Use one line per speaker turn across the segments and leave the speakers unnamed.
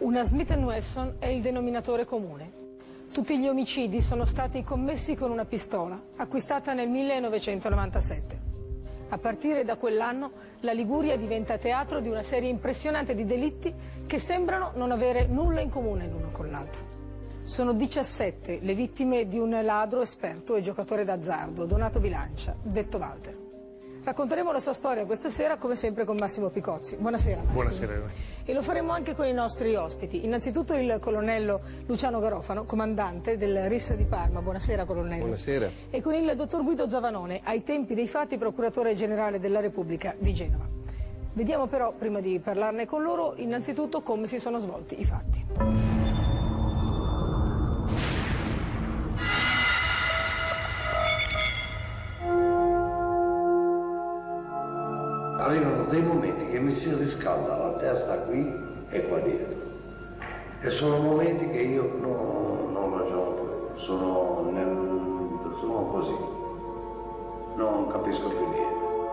Una Smith & Wesson è il denominatore comune. Tutti gli omicidi sono stati commessi con una pistola, acquistata nel 1997. A partire da quell'anno la Liguria diventa teatro di una serie impressionante di delitti che sembrano non avere nulla in comune l'uno con l'altro. Sono 17 le vittime di un ladro esperto e giocatore d'azzardo, Donato Bilancia, detto Walter. Racconteremo la sua storia questa sera, come sempre, con Massimo Picozzi. Buonasera, Massimo.
Buonasera.
E lo faremo anche con i nostri ospiti. Innanzitutto il colonnello Luciano Garofano, comandante del RIS di Parma. Buonasera, colonnello.
Buonasera.
E con il dottor Guido Zavanone, ai tempi dei fatti procuratore generale della Repubblica di Genova. Vediamo però, prima di parlarne con loro, innanzitutto come si sono svolti i fatti.
Arrivano dei momenti che mi si riscalda la testa qui e qua dietro. E sono momenti che io non ragiono più, sono così, non capisco più niente.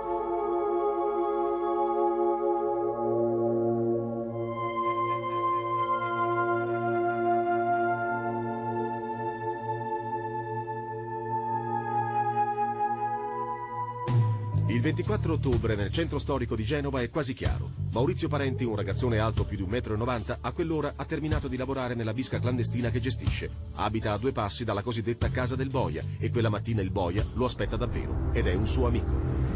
Il 24 ottobre nel centro storico di Genova è quasi chiaro. Maurizio Parenti, un ragazzone alto più di 1,90 m, a quell'ora ha terminato di lavorare nella bisca clandestina che gestisce. Abita a 2 passi dalla cosiddetta Casa del Boia e quella mattina il Boia lo aspetta davvero ed è un suo amico.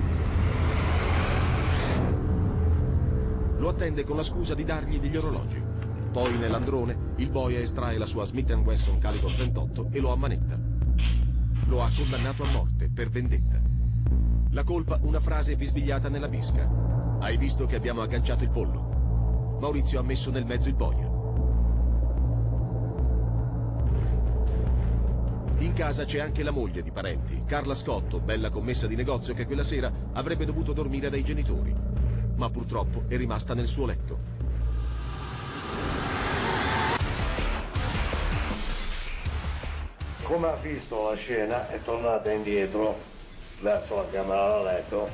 Lo attende con la scusa di dargli degli orologi. Poi nell'androne il Boia estrae la sua Smith & Wesson calibro 38 e lo ammanetta. Lo ha condannato a morte per vendetta. La colpa, una frase bisbigliata nella bisca. Hai visto che abbiamo agganciato il pollo? Maurizio ha messo nel mezzo il Boia. In casa c'è anche la moglie di Parenti, Carla Scotto, bella commessa di negozio che quella sera avrebbe dovuto dormire dai genitori, ma purtroppo è rimasta nel suo letto.
Come ha visto la scena è tornata indietro verso la camera da letto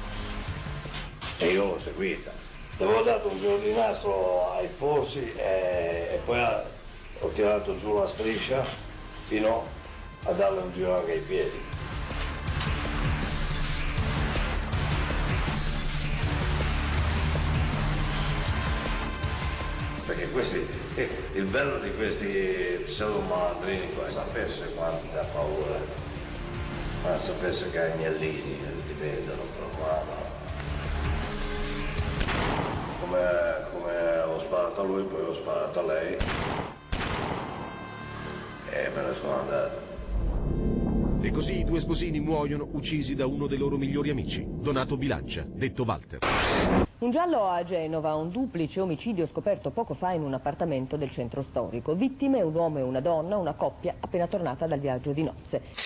e io l'ho seguita. Le avevo dato un giro di nastro ai polsi e poi ho tirato giù la striscia fino a darle un giro anche ai piedi. Perché il bello di questi pseudomalandrini è sapesse quanta paura. Ma sapesse che agnellini ti vedono, però come ho sparato a lui, poi ho sparato a lei e me ne sono andato.
E così i 2 sposini muoiono uccisi da uno dei loro migliori amici, Donato Bilancia, detto Walter.
Un giallo a Genova, un duplice omicidio scoperto poco fa in un appartamento del centro storico. Vittime un uomo e una donna, una coppia appena tornata dal viaggio di nozze.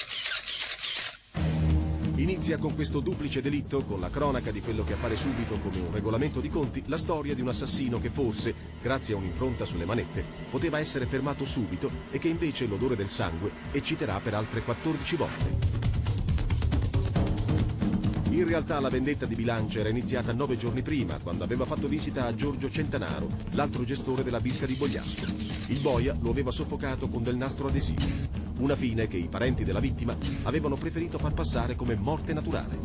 Inizia con questo duplice delitto, con la cronaca di quello che appare subito come un regolamento di conti, la storia di un assassino che forse, grazie a un'impronta sulle manette, poteva essere fermato subito e che invece l'odore del sangue ecciterà per altre 14 volte. In realtà la vendetta di Bilancia era iniziata 9 giorni prima, quando aveva fatto visita a Giorgio Centanaro, l'altro gestore della bisca di Bogliasco. Il Boia lo aveva soffocato con del nastro adesivo. Una fine che i parenti della vittima avevano preferito far passare come morte naturale.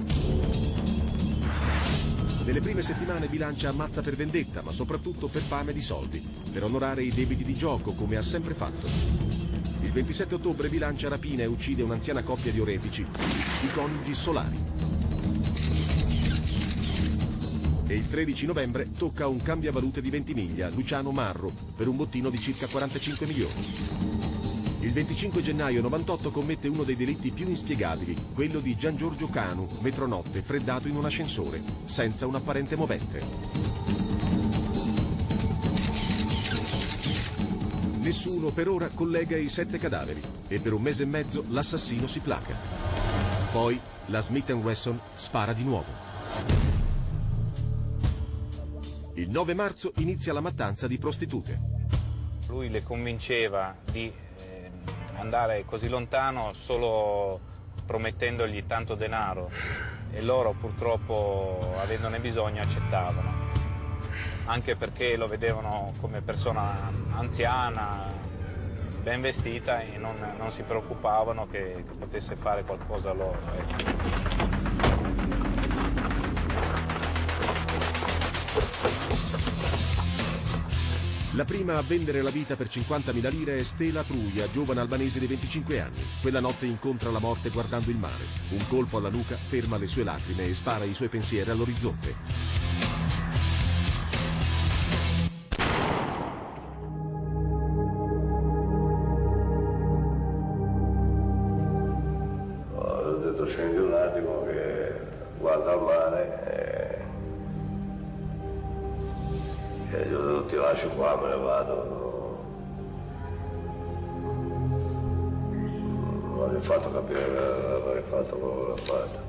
Nelle prime settimane Bilancia ammazza per vendetta, ma soprattutto per fame di soldi, per onorare i debiti di gioco, come ha sempre fatto. Il 27 ottobre Bilancia rapina e uccide un'anziana coppia di orefici, i coniugi Solari. E il 13 novembre tocca un cambiavalute di Ventimiglia, Luciano Marro, per un bottino di circa 45 milioni. Il 25 gennaio 98 commette uno dei delitti più inspiegabili, quello di Gian Giorgio Canu, metronotte, freddato in un ascensore, senza un apparente movente. Nessuno per ora collega i 7 cadaveri e per 1 mese e mezzo l'assassino si placa. Poi la Smith & Wesson spara di nuovo. Il 9 marzo inizia la mattanza di prostitute.
Lui le convinceva di andare così lontano solo promettendogli tanto denaro e loro purtroppo, avendone bisogno, accettavano. anche perché lo vedevano come persona anziana, ben vestita, e non si preoccupavano che potesse fare qualcosa loro.
La prima a vendere la vita per 50.000 lire è Stella Truia, giovane albanese di 25 anni. Quella notte incontra la morte guardando il mare. Un colpo alla nuca ferma le sue lacrime e spara i suoi pensieri all'orizzonte.
Ho detto scendi un attimo che guarda al mare e gli ho detto ti lascio qua, me ne vado. Non gli ho fatto capire che avrei fatto quello che ho fatto.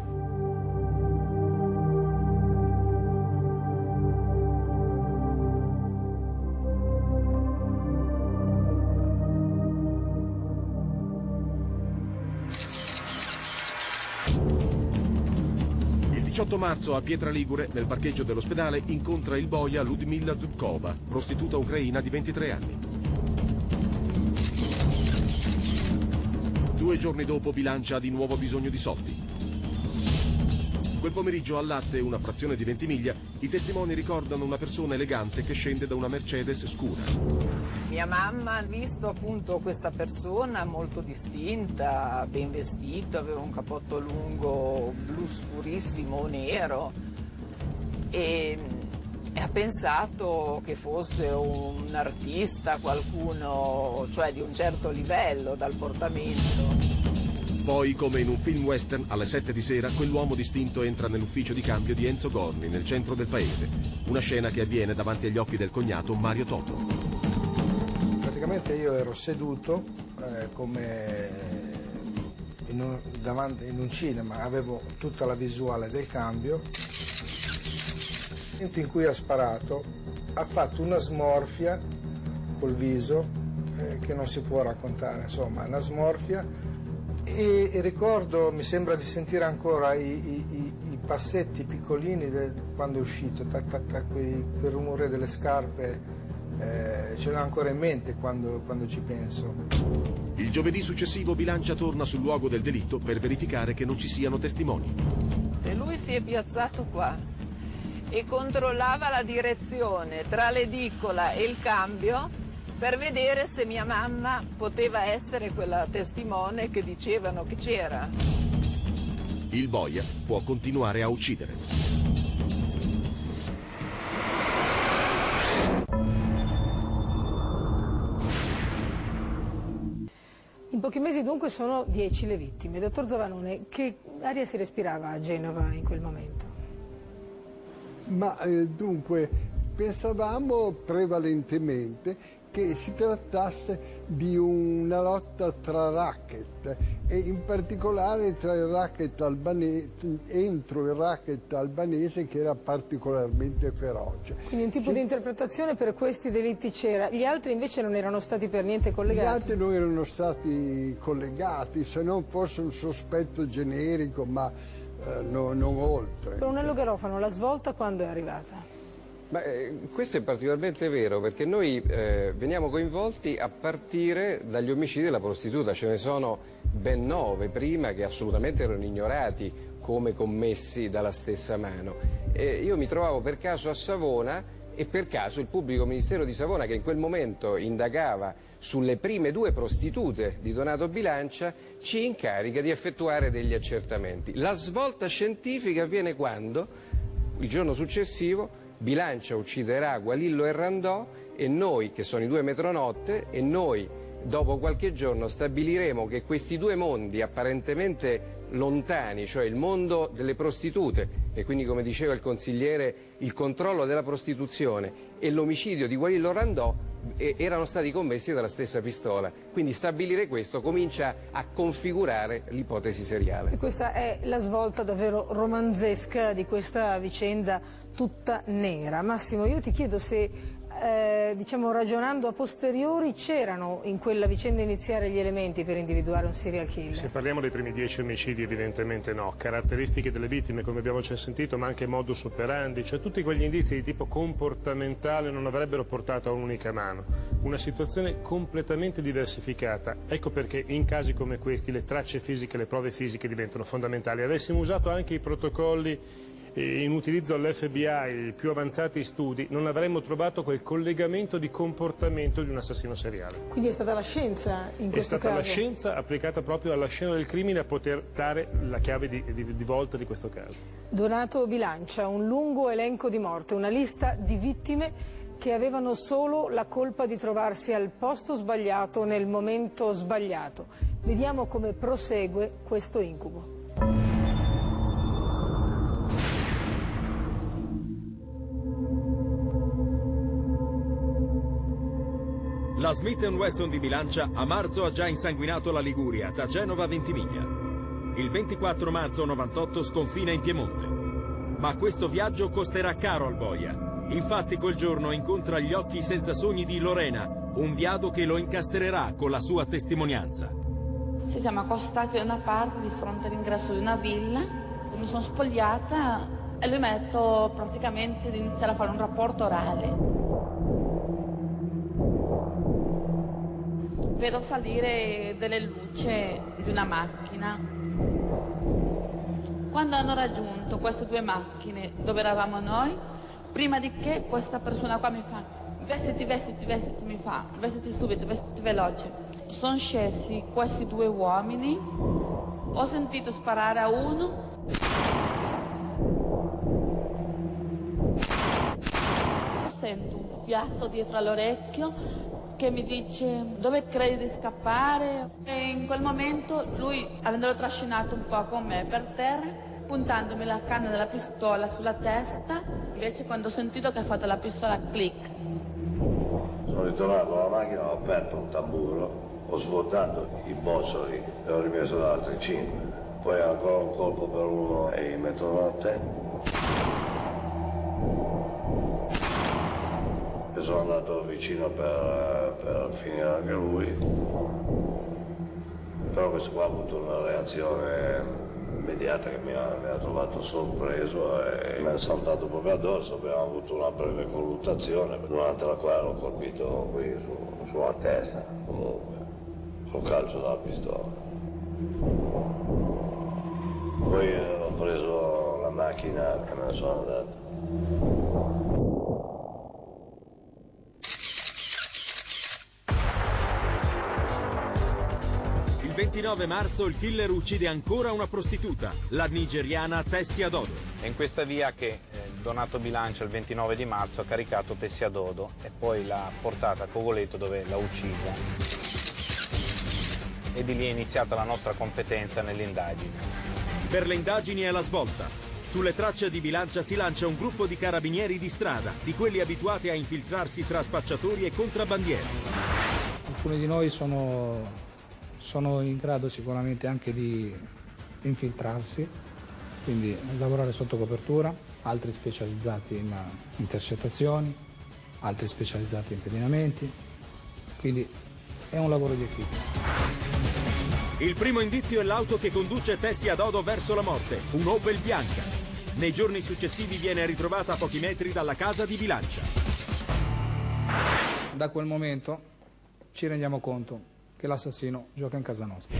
Il 18 marzo a Pietra Ligure, nel parcheggio dell'ospedale, incontra il boia Ludmila Zubkova, prostituta ucraina di 23 anni. 2 giorni dopo Bilancia ha di nuovo bisogno di soldi. Quel pomeriggio al latte, una frazione di Ventimiglia, i testimoni ricordano una persona elegante che scende da una Mercedes scura.
Mia mamma ha visto appunto questa persona molto distinta, ben vestito, aveva un cappotto lungo blu scurissimo, nero, e ha pensato che fosse un artista, qualcuno, cioè di un certo livello dal portamento.
Poi, come in un film western, alle 7 di sera, quell'uomo distinto entra nell'ufficio di cambio di Enzo Gorni, nel centro del paese. Una scena che avviene davanti agli occhi del cognato Mario Toto.
Praticamente io ero seduto come in un cinema, avevo tutta la visuale del cambio. Nel momento in cui ha sparato, ha fatto una smorfia col viso che non si può raccontare, insomma, una smorfia, e ricordo, mi sembra di sentire ancora i passetti piccolini quando è uscito, quel rumore delle scarpe. Ce l'ho ancora in mente quando ci penso.
Il giovedì successivo Bilancia torna sul luogo del delitto per verificare che non ci siano testimoni.
E lui si è piazzato qua e controllava la direzione tra l'edicola e il cambio per vedere se mia mamma poteva essere quella testimone che dicevano che c'era.
Il boia può continuare a uccidere.
In pochi mesi dunque sono 10 le vittime. Dottor Zavanone, che aria si respirava a Genova in quel momento?
Ma dunque pensavamo prevalentemente che si trattasse di una lotta tra racket e in particolare tra il racket albanese, entro il racket albanese, che era particolarmente feroce.
Quindi un tipo di interpretazione per questi delitti c'era, gli altri invece non erano stati per niente collegati?
Gli altri non erano stati collegati, se non fosse un sospetto generico, ma non oltre.
Brunello Garofano, la svolta quando è arrivata?
Questo è particolarmente vero, perché noi veniamo coinvolti a partire dagli omicidi della prostituta. Ce ne sono ben 9 prima che assolutamente erano ignorati come commessi dalla stessa mano. Io mi trovavo per caso a Savona e per caso il pubblico ministero di Savona, che in quel momento indagava sulle prime 2 prostitute di Donato Bilancia, ci incarica di effettuare degli accertamenti. La svolta scientifica avviene quando, il giorno successivo, Bilancia ucciderà Gualillo e Randò, e noi, che sono i 2 metronotte, e noi dopo qualche giorno stabiliremo che questi 2 mondi apparentemente lontani, cioè il mondo delle prostitute, e quindi, come diceva il consigliere, il controllo della prostituzione, e l'omicidio di Gualillo Randò erano stati commessi dalla stessa pistola. Quindi stabilire questo comincia a configurare l'ipotesi seriale.
E questa è la svolta davvero romanzesca di questa vicenda tutta nera. Massimo, io ti chiedo se diciamo, ragionando a posteriori, c'erano in quella vicenda iniziale gli elementi per individuare un serial killer?
Se parliamo dei primi 10 omicidi evidentemente no, caratteristiche delle vittime come abbiamo già sentito, ma anche modus operandi, cioè tutti quegli indizi di tipo comportamentale non avrebbero portato a un'unica mano. Una situazione completamente diversificata, ecco perché in casi come questi le tracce fisiche, le prove fisiche diventano fondamentali. Avessimo usato anche i protocolli in utilizzo all'FBI, i più avanzati studi, non avremmo trovato quel collegamento di comportamento di un assassino seriale.
Quindi è stata la scienza in questo caso? È
stata la scienza applicata proprio alla scena del crimine a poter dare la chiave di volta di questo caso.
Donato Bilancia, un lungo elenco di morte, una lista di vittime che avevano solo la colpa di trovarsi al posto sbagliato nel momento sbagliato. Vediamo come prosegue questo incubo.
La Smith & Wesson di Bilancia a marzo ha già insanguinato la Liguria, da Genova a Ventimiglia. Il 24 marzo 98 sconfina in Piemonte. Ma questo viaggio costerà caro al boia. Infatti quel giorno incontra gli occhi senza sogni di Lorena, un viado che lo incastrerà con la sua testimonianza.
Ci siamo accostati da una parte di fronte all'ingresso di una villa, mi sono spogliata e lui mi ha detto praticamente di iniziare a fare un rapporto orale. Vedo salire delle luci di una macchina. Quando hanno raggiunto queste due macchine dove eravamo noi, prima di che questa persona qua mi fa vestiti, vestiti, vestiti, mi fa vestiti subito, vestiti veloce. Sono scesi questi due uomini, ho sentito sparare a uno. Sento un fiato dietro all'orecchio che mi dice dove credi di scappare, e in quel momento lui, avendolo trascinato un po' con me per terra, puntandomi la canna della pistola sulla testa, invece quando ho sentito che ha fatto la pistola click.
Sono ritornato alla macchina, ho aperto un tamburo, ho svuotato i bozzoli e ho rimesso da altri 5, poi ancora un colpo per uno e in mezzanotte. E sono andato vicino per finire anche lui, però questo qua ha avuto una reazione immediata che mi ha trovato sorpreso e mi ha saltato proprio addosso. Abbiamo avuto una breve colluttazione durante la quale l'ho colpito qui sulla testa, comunque, col calcio della pistola. Poi ho preso la macchina e me ne sono andato.
Il 29 marzo il killer uccide ancora una prostituta, la nigeriana Tessia Dodo.
È in questa via che Donato Bilancia il 29 di marzo ha caricato Tessia Dodo e poi l'ha portata a Cogoleto dove l'ha uccisa. E di lì è iniziata la nostra competenza nelle indagini.
Per le indagini è la svolta. Sulle tracce di Bilancia si lancia un gruppo di carabinieri di strada, di quelli abituati a infiltrarsi tra spacciatori e contrabbandieri.
Alcuni di noi sono in grado sicuramente anche di infiltrarsi, quindi lavorare sotto copertura, altri specializzati in intercettazioni, altri specializzati in pedinamenti, quindi è un lavoro di equipe.
Il primo indizio è l'auto che conduce Tessia Dodo verso la morte, un Opel bianca. Nei giorni successivi viene ritrovata a pochi metri dalla casa di Bilancia.
Da quel momento ci rendiamo conto che l'assassino gioca in casa nostra.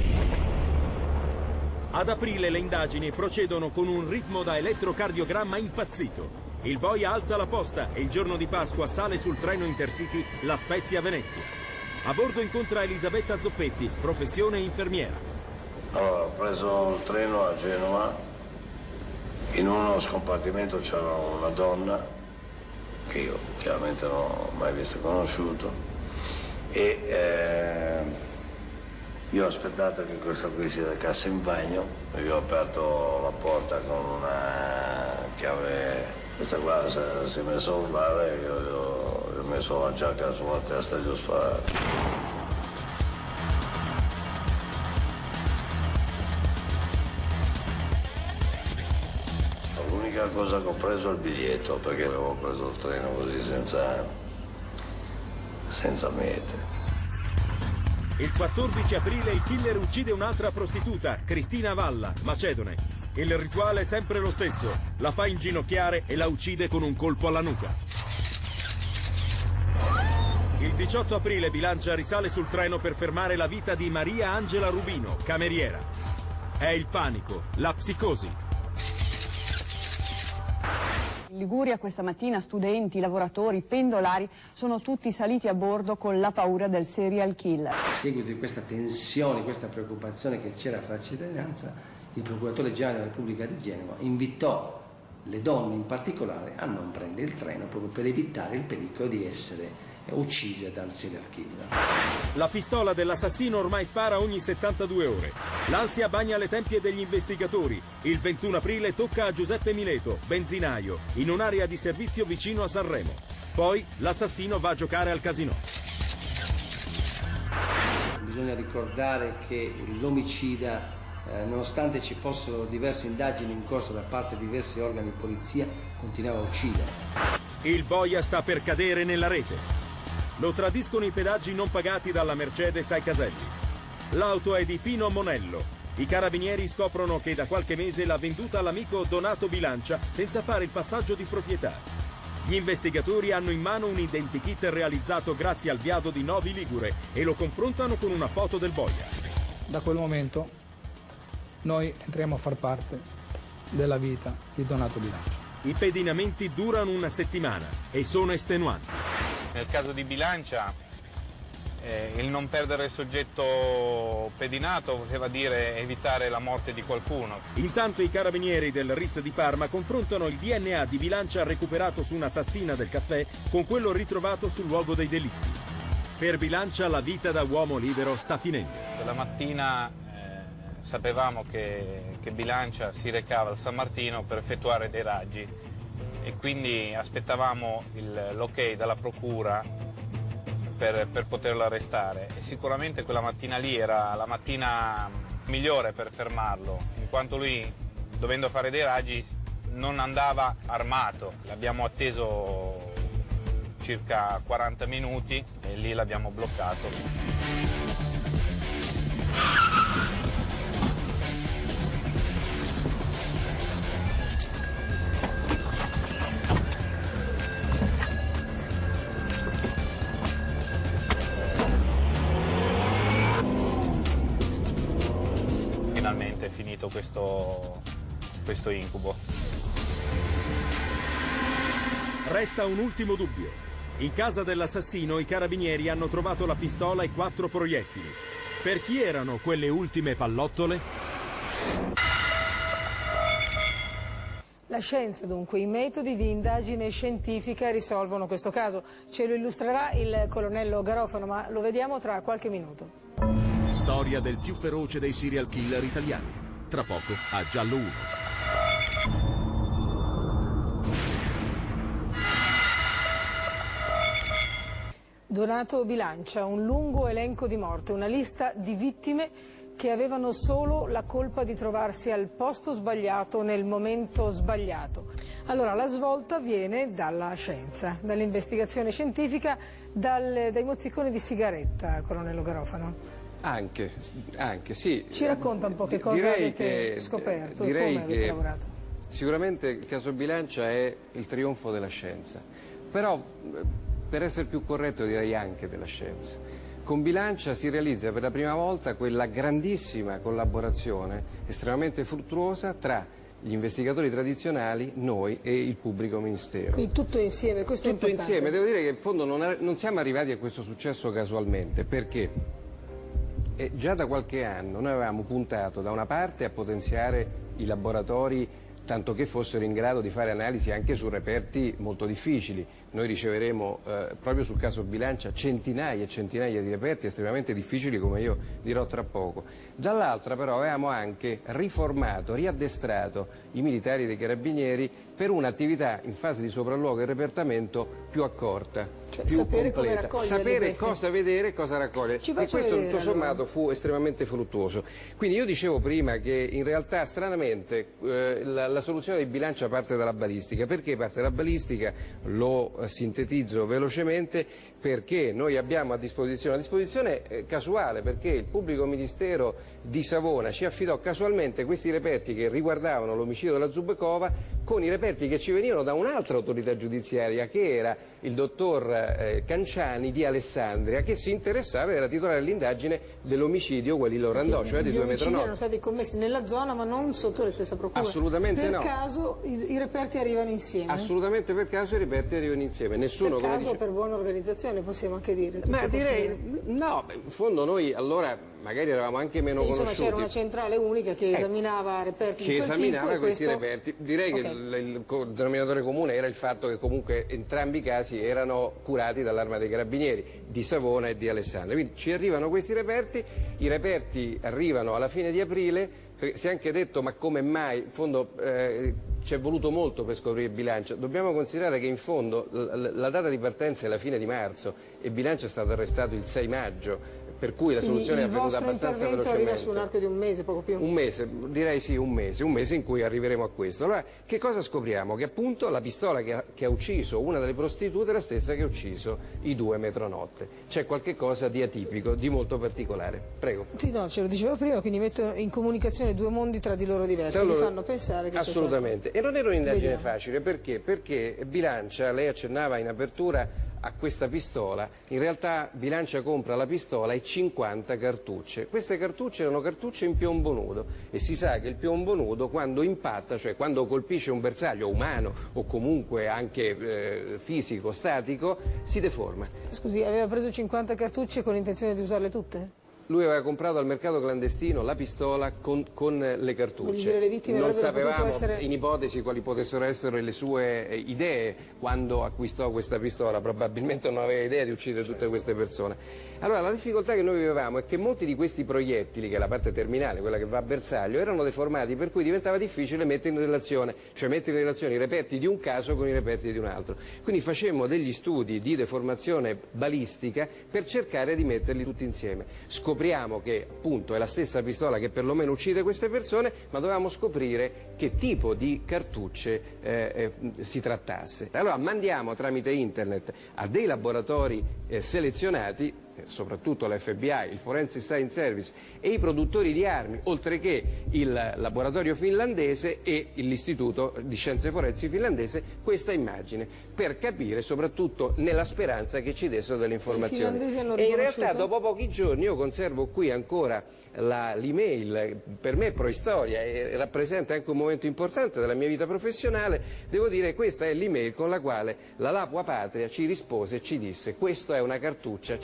Ad aprile le indagini procedono con un ritmo da elettrocardiogramma impazzito. Il boia alza la posta e il giorno di Pasqua sale sul treno Intercity La Spezia-Venezia. A bordo incontra Elisabetta Zoppetti, professione infermiera.
Allora, ho preso il treno a Genova, in uno scompartimento c'era una donna che io chiaramente non ho mai visto e conosciuto, e io ho aspettato che questa qui si recasse in bagno, io ho aperto la porta con una chiave, questa qua si è messa a urlare, io ho messo la giacca sulla testa e gli ho sparato. L'unica cosa che ho preso è il biglietto, perché avevo preso il treno così senza senza mete.
Il 14 aprile il killer uccide un'altra prostituta, Cristina Valla, macedone. Il rituale è sempre lo stesso, la fa inginocchiare e la uccide con un colpo alla nuca. Il 18 aprile Bilancia risale sul treno per fermare la vita di Maria Angela Rubino, cameriera. È il panico, la psicosi.
In Liguria questa mattina studenti, lavoratori, pendolari sono tutti saliti a bordo con la paura del serial killer.
A seguito di questa tensione, questa preoccupazione che c'era fra la cittadinanza, il procuratore generale della Repubblica di Genova invitò le donne in particolare a non prendere il treno proprio per evitare il pericolo di essere uccise dal serial killer.
La pistola dell'assassino ormai spara ogni 72 ore. L'ansia bagna le tempie degli investigatori. Il 21 aprile tocca a Giuseppe Mileto, benzinaio, in un'area di servizio vicino a Sanremo. Poi l'assassino va a giocare al casinò.
Bisogna ricordare che l'omicida, nonostante ci fossero diverse indagini in corso da parte di diversi organi di polizia, continuava a uccidere.
Il boia sta per cadere nella rete. Lo tradiscono i pedaggi non pagati dalla Mercedes ai caselli. L'auto è di Pino Monello. I carabinieri scoprono che da qualche mese l'ha venduta all'amico Donato Bilancia senza fare il passaggio di proprietà. Gli investigatori hanno in mano un identikit realizzato grazie al biado di Novi Ligure e lo confrontano con una foto del boia.
Da quel momento noi entriamo a far parte della vita di Donato Bilancia.
I pedinamenti durano una settimana e sono estenuanti.
Nel caso di Bilancia il non perdere il soggetto pedinato voleva dire evitare la morte di qualcuno.
Intanto i carabinieri del RIS di Parma confrontano il DNA di Bilancia recuperato su una tazzina del caffè con quello ritrovato sul luogo dei delitti. Per Bilancia la vita da uomo libero sta finendo.
Quella mattina sapevamo che Bilancia si recava al San Martino per effettuare dei raggi e quindi aspettavamo l'ok dalla procura per poterlo arrestare. E sicuramente quella mattina lì era la mattina migliore per fermarlo, in quanto lui, dovendo fare dei raggi, non andava armato. L'abbiamo atteso circa 40 minuti e lì l'abbiamo bloccato. Finalmente è finito questo incubo.
Resta un ultimo dubbio. In casa dell'assassino i carabinieri hanno trovato la pistola e 4 proiettili. Per chi erano quelle ultime pallottole?
La scienza, dunque, i metodi di indagine scientifica risolvono questo caso. Ce lo illustrerà il colonnello Garofano, ma lo vediamo tra qualche minuto.
Storia del più feroce dei serial killer italiani. Tra poco a Giallo 1.
Donato Bilancia, un lungo elenco di morte, una lista di vittime che avevano solo la colpa di trovarsi al posto sbagliato nel momento sbagliato. Allora, la svolta viene dalla scienza, dall'investigazione scientifica, dai mozziconi di sigaretta, colonnello Garofano.
Anche, sì.
Ci racconta un po' che cosa avete scoperto e come avete lavorato?
Sicuramente il caso Bilancia è il trionfo della scienza, però per essere più corretto direi anche della scienza. Con Bilancia si realizza per la prima volta quella grandissima collaborazione estremamente fruttuosa tra gli investigatori tradizionali, noi e il pubblico ministero.
Quindi tutto insieme, questo
tutto
è importante.
Insieme, devo dire che in fondo non siamo arrivati a questo successo casualmente, perché già da qualche anno noi avevamo puntato da una parte a potenziare i laboratori tanto che fossero in grado di fare analisi anche su reperti molto difficili. Noi riceveremo proprio sul caso Bilancia centinaia e centinaia di reperti estremamente difficili, come io dirò tra poco. Dall'altra però avevamo anche riformato, riaddestrato i militari dei carabinieri per un'attività in fase di sopralluogo e repertamento più accorta,
cioè,
più
sapere
completa, sapere cosa vedere e cosa raccogliere. E questo tutto sommato fu estremamente fruttuoso. Quindi io dicevo prima che in realtà stranamente la la soluzione di Bilancia parte dalla balistica. Perché parte dalla balistica? Lo sintetizzo velocemente, perché noi abbiamo a disposizione casuale, perché il pubblico ministero di Savona ci affidò casualmente questi reperti che riguardavano l'omicidio della Zubekova con i reperti che ci venivano da un'altra autorità giudiziaria, che era il dottor Canciani di Alessandria, che si interessava, era titolare dell'indagine dell'omicidio Gualillo Randò, cioè di 2,9 metri.
Gli omicidi erano stati commessi nella zona ma non sotto le stesse procure.
Assolutamente no.
Per caso i reperti arrivano insieme?
Assolutamente per caso i reperti arrivano insieme. Nessuno,
per caso o per buona organizzazione, possiamo anche dire.
Ma direi, no, in fondo noi allora magari eravamo anche meno conosciuti.
Insomma c'era una centrale unica che esaminava reperti
che esaminava questi
questo...
reperti. Direi che il denominatore comune era il fatto che comunque entrambi i casi erano curati dall'Arma dei Carabinieri di Savona e di Alessandria. Quindi ci arrivano questi reperti, i reperti arrivano alla fine di aprile. Si è anche detto ma come mai, in fondo ci è voluto molto per scoprire Bilancia. Dobbiamo considerare che in fondo la data di partenza è la fine di marzo e Bilancia è stato arrestato il 6 maggio. Per cui la soluzione è avvenuta abbastanza velocemente. Il vostro intervento arriva su un arco di un mese, poco più? Un mese, direi sì, un mese in cui arriveremo a questo. Allora, che cosa scopriamo? Che appunto la pistola che ha ucciso una delle prostitute è la stessa che ha ucciso i 2 metronotte. C'è qualche cosa di atipico, di molto particolare. Prego.
Sì, no, ce lo dicevo prima, quindi metto in comunicazione due mondi tra di loro diversi, che fanno pensare che
assolutamente. E non era un'indagine facile, perché? Perché Bilancia, lei accennava in apertura a questa pistola, in realtà Bilancia compra la pistola e 50 cartucce. Queste cartucce erano cartucce in piombo nudo e si sa che il piombo nudo quando impatta, cioè quando colpisce un bersaglio umano o comunque anche fisico, statico, si deforma.
Scusi, aveva preso 50 cartucce con l'intenzione di usarle tutte?
Lui aveva comprato al mercato clandestino la pistola con le cartucce.
Le vittime
non sapevamo
essere...
in ipotesi quali potessero essere le sue idee quando acquistò questa pistola, probabilmente non aveva idea di uccidere tutte queste persone. Allora la difficoltà che noi vivevamo è che molti di questi proiettili, che è la parte terminale, quella che va a bersaglio, erano deformati, per cui diventava difficile mettere in relazione, cioè mettere in relazione i reperti di un caso con i reperti di un altro. Quindi facemmo degli studi di deformazione balistica per cercare di metterli tutti insieme. Scopriamo che appunto è la stessa pistola che perlomeno uccide queste persone, ma dovevamo scoprire che tipo di cartucce si trattasse. Allora mandiamo tramite internet a dei laboratori selezionati, soprattutto l'FBI, il Forensic Science Service e i produttori di armi, oltre che il laboratorio finlandese e l'Istituto di Scienze Forensi finlandese, questa immagine, per capire, soprattutto nella speranza che ci dessero delle informazioni. E in realtà dopo pochi giorni io conservo qui ancora l'email, per me proistoria e rappresenta anche un momento importante della mia vita professionale. Devo dire, questa è l'email con la quale la Lapua Patria ci rispose e ci disse: questa è una cartuccia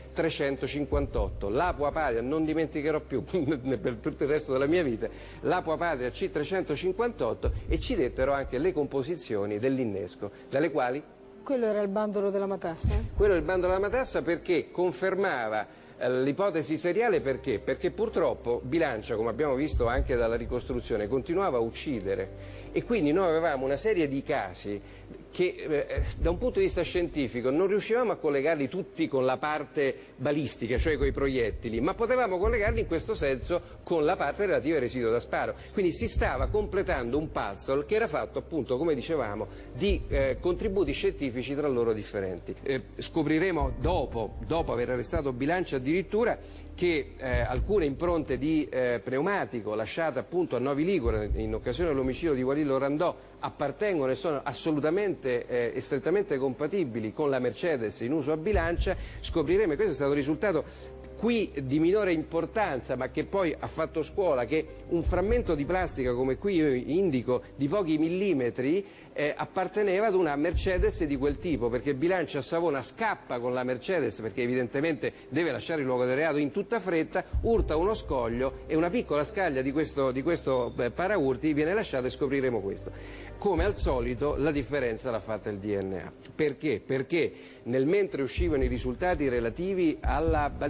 C358, Lapua Patria, non dimenticherò più per tutto il resto della mia vita, Lapua Patria C358, e ci dettero anche le composizioni dell'innesco, dalle quali...
Quello era il bandolo della matassa?
Quello è il bandolo della matassa, perché confermava l'ipotesi seriale. Perché? Perché purtroppo Bilancia, come abbiamo visto anche dalla ricostruzione, continuava a uccidere, e quindi noi avevamo una serie di casi che da un punto di vista scientifico non riuscivamo a collegarli tutti con la parte balistica, cioè con i proiettili, ma potevamo collegarli in questo senso con la parte relativa al residuo da sparo. Quindi si stava completando un puzzle che era fatto, appunto, come dicevamo, di contributi scientifici tra loro differenti. Scopriremo dopo aver arrestato Bilancia addirittura che alcune impronte di pneumatico lasciate appunto a Novi Ligure in occasione dell'omicidio di Gualillo Randò appartengono e sono assolutamente e strettamente compatibili con la Mercedes in uso a Bilancia. Scopriremo, e questo è stato un risultato qui di minore importanza, ma che poi ha fatto scuola, che un frammento di plastica come qui io indico di pochi millimetri apparteneva ad una Mercedes di quel tipo, perché Bilancia a Savona scappa con la Mercedes, perché evidentemente deve lasciare il luogo del reato in tutta fretta, urta uno scoglio e una piccola scaglia di questo paraurti viene lasciata, e scopriremo questo. Come al solito la differenza l'ha fatta il DNA. Perché? Perché mentre uscivano i risultati relativi alla balistica,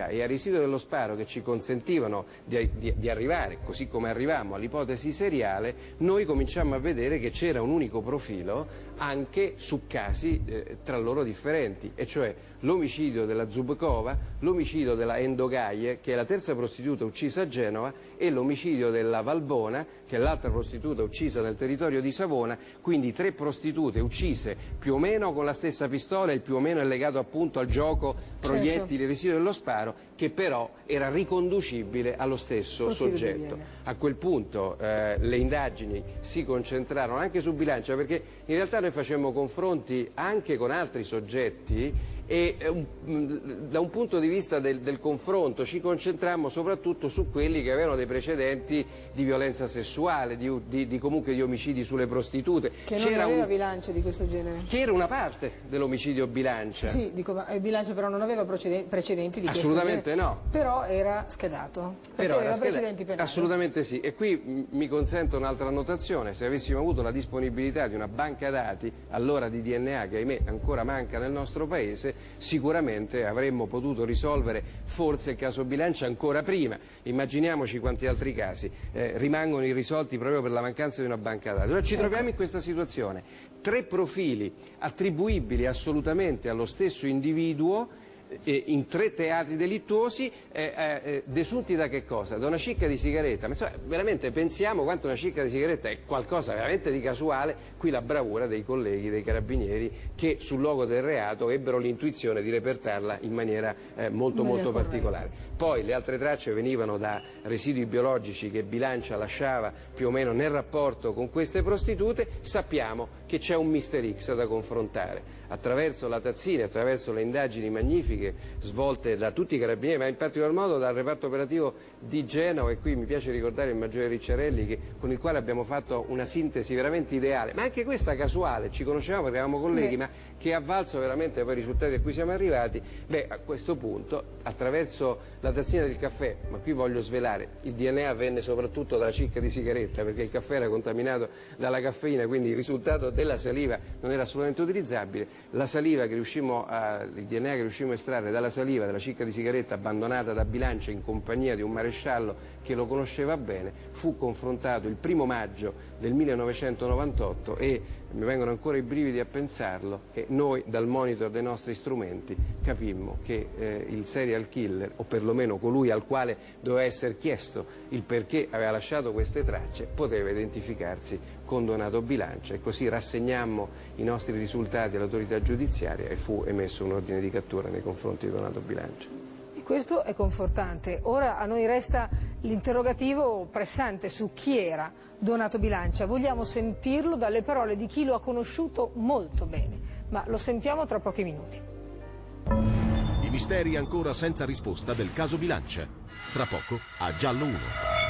logica e ai residui dello sparo che ci consentivano di arrivare, così come arrivammo, all'ipotesi seriale, noi cominciamo a vedere che c'era un unico profilo anche su casi tra loro differenti, e cioè l'omicidio della Zubkova, l'omicidio della Endogaie, che è la terza prostituta uccisa a Genova, e l'omicidio della Valbona, che è l'altra prostituta uccisa nel territorio di Savona, quindi 3 prostitute uccise più o meno con la stessa pistola, e il più o meno è legato appunto al gioco proiettili, residui dello sparo, che però era riconducibile allo stesso soggetto. A quel punto le indagini si concentrarono anche su Bilancia, perché in realtà noi facemmo confronti anche con altri soggetti, e da un punto di vista del confronto ci concentrammo soprattutto su quelli che avevano dei precedenti di violenza sessuale, comunque di omicidi sulle prostitute.
Che non aveva Bilancia di questo genere?
Che era una parte dell'omicidio Bilancia.
Sì, dico, ma Bilancia però non aveva precedenti di questo genere.
Assolutamente no.
Però era schedato, perché aveva precedenti penali.
Assolutamente sì, e qui mi consento un'altra annotazione: se avessimo avuto la disponibilità di una banca dati, allora di DNA, che ahimè ancora manca nel nostro paese, sicuramente avremmo potuto risolvere forse il caso Bilancia ancora prima. Immaginiamoci quanti altri casi rimangono irrisolti proprio per la mancanza di una banca dati. Ora ci troviamo in questa situazione: 3 profili attribuibili assolutamente allo stesso individuo, in 3 teatri delittuosi, desunti da che cosa? Da una cicca di sigaretta. Ma insomma, veramente pensiamo quanto una cicca di sigaretta è qualcosa veramente di casuale. Qui la bravura dei colleghi dei carabinieri, che sul luogo del reato ebbero l'intuizione di repertarla in maniera molto particolare. Poi le altre tracce venivano da residui biologici che Bilancia lasciava più o meno nel rapporto con queste prostitute. Sappiamo che c'è un Mister X da confrontare attraverso la Tazzini, attraverso le indagini magnifiche svolte da tutti i carabinieri, ma in particolar modo dal reparto operativo di Genova, e qui mi piace ricordare il maggiore Ricciarelli, con il quale abbiamo fatto una sintesi veramente ideale, ma anche questa casuale. Ci conoscevamo perché eravamo colleghi, ma che ha valso veramente poi i risultati a cui siamo arrivati. Beh, a questo punto, attraverso la tazzina del caffè, ma qui voglio svelare, il DNA venne soprattutto dalla cicca di sigaretta, perché il caffè era contaminato dalla caffeina, quindi il risultato della saliva non era assolutamente utilizzabile. La saliva che il DNA che riuscimmo a estrarre dalla saliva della cicca di sigaretta abbandonata da Bilancia in compagnia di un maresciallo che lo conosceva bene, fu confrontato il 1° maggio del 1998, e mi vengono ancora i brividi a pensarlo, e noi dal monitor dei nostri strumenti capimmo che il serial killer, o perlomeno colui al quale doveva essere chiesto il perché aveva lasciato queste tracce, poteva identificarsi con Donato Bilancia, e così rassegnammo i nostri risultati all'autorità giudiziaria e fu emesso un ordine di cattura nei confronti di Donato Bilancia.
E questo è confortante. Ora a noi resta l'interrogativo pressante su chi era Donato Bilancia. Vogliamo sentirlo dalle parole di chi lo ha conosciuto molto bene, ma lo sentiamo tra pochi minuti.
I misteri ancora senza risposta del caso Bilancia. Tra poco a Giallo 1.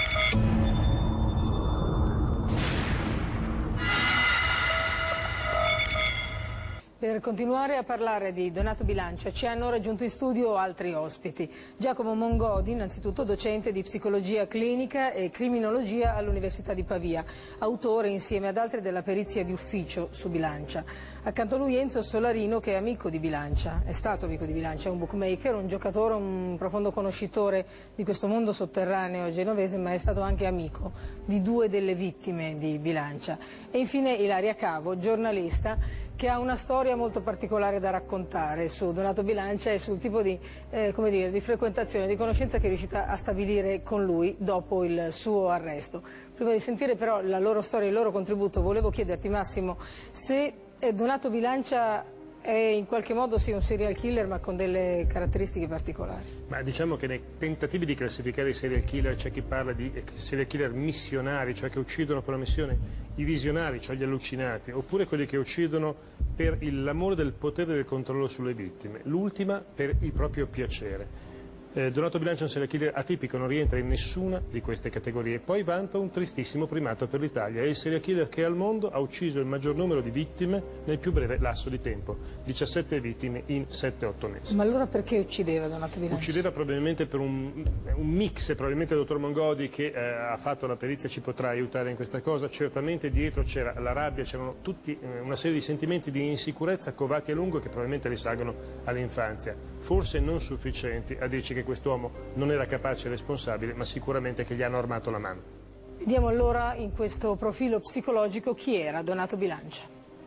Per continuare a parlare di Donato Bilancia ci hanno raggiunto in studio altri ospiti. Giacomo Mongodi, innanzitutto docente di psicologia clinica e criminologia all'Università di Pavia, autore insieme ad altri della perizia di ufficio su Bilancia. Accanto a lui Enzo Solarino, che è amico di Bilancia, è stato amico di Bilancia, è un bookmaker, un giocatore, un profondo conoscitore di questo mondo sotterraneo genovese, ma è stato anche amico di 2 delle vittime di Bilancia. E infine Ilaria Cavo, giornalista, che ha una storia molto particolare da raccontare su Donato Bilancia e sul tipo di frequentazione, di conoscenza che è riuscita a stabilire con lui dopo il suo arresto. Prima di sentire però la loro storia e il loro contributo, volevo chiederti, Massimo, se Donato Bilancia è in qualche modo sì un serial killer, ma con delle caratteristiche particolari.
Ma diciamo che nei tentativi di classificare i serial killer c'è chi parla di serial killer missionari, cioè che uccidono per una missione, i visionari, cioè gli allucinati, oppure quelli che uccidono per l'amore del potere e del controllo sulle vittime, l'ultima per il proprio piacere. Donato Bilancia è un serial killer atipico, non rientra in nessuna di queste categorie. Poi vanta un tristissimo primato per l'Italia: è il serial killer che al mondo ha ucciso il maggior numero di vittime nel più breve lasso di tempo, 17 vittime in 7-8 mesi.
Ma allora perché uccideva Donato Bilancia?
Uccideva probabilmente per un mix, probabilmente il dottor Mongodi, che ha fatto la perizia, ci potrà aiutare in questa cosa. Certamente dietro c'era la rabbia, c'erano tutti una serie di sentimenti di insicurezza covati a lungo che probabilmente risalgono all'infanzia, forse non sufficienti a dirci che che quest'uomo non era capace e responsabile, ma sicuramente che gli hanno armato la mano.
Vediamo allora in questo profilo psicologico chi era Donato Bilancia.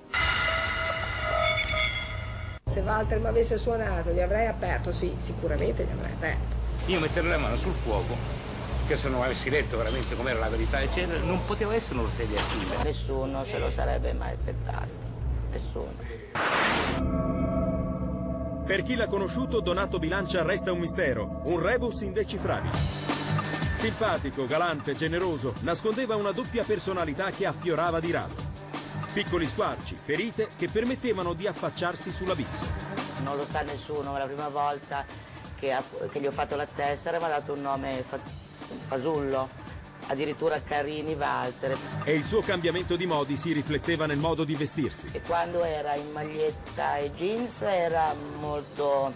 Se Walter mi avesse suonato, gli avrei aperto? Sì, sicuramente gli avrei aperto.
Io mettere la mano sul fuoco, che se non avessi letto veramente com'era la verità, eccetera, non poteva essere un serial killer.
Nessuno se lo sarebbe mai aspettato, nessuno.
Per chi l'ha conosciuto, Donato Bilancia resta un mistero, un rebus indecifrabile. Simpatico, galante, generoso, nascondeva una doppia personalità che affiorava di rado. Piccoli squarci, ferite che permettevano di affacciarsi sull'abisso.
Non lo sa nessuno, è la prima volta che gli ho fatto la tessera, mi ha dato un nome fasullo, addirittura Carini Walter.
E il suo cambiamento di modi si rifletteva nel modo di vestirsi.
E quando era in maglietta e jeans era molto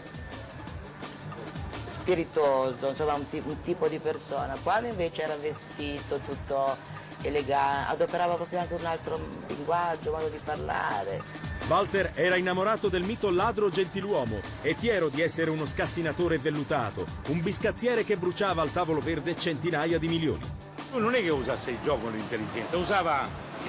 spiritoso, insomma un tipo di persona. Quando invece era vestito tutto elegante, adoperava proprio anche un altro linguaggio, modo di parlare.
Walter era innamorato del mito ladro gentiluomo e fiero di essere uno scassinatore vellutato, un biscazziere che bruciava al tavolo verde centinaia di milioni.
Lui non è che usasse il gioco o l'intelligenza, usava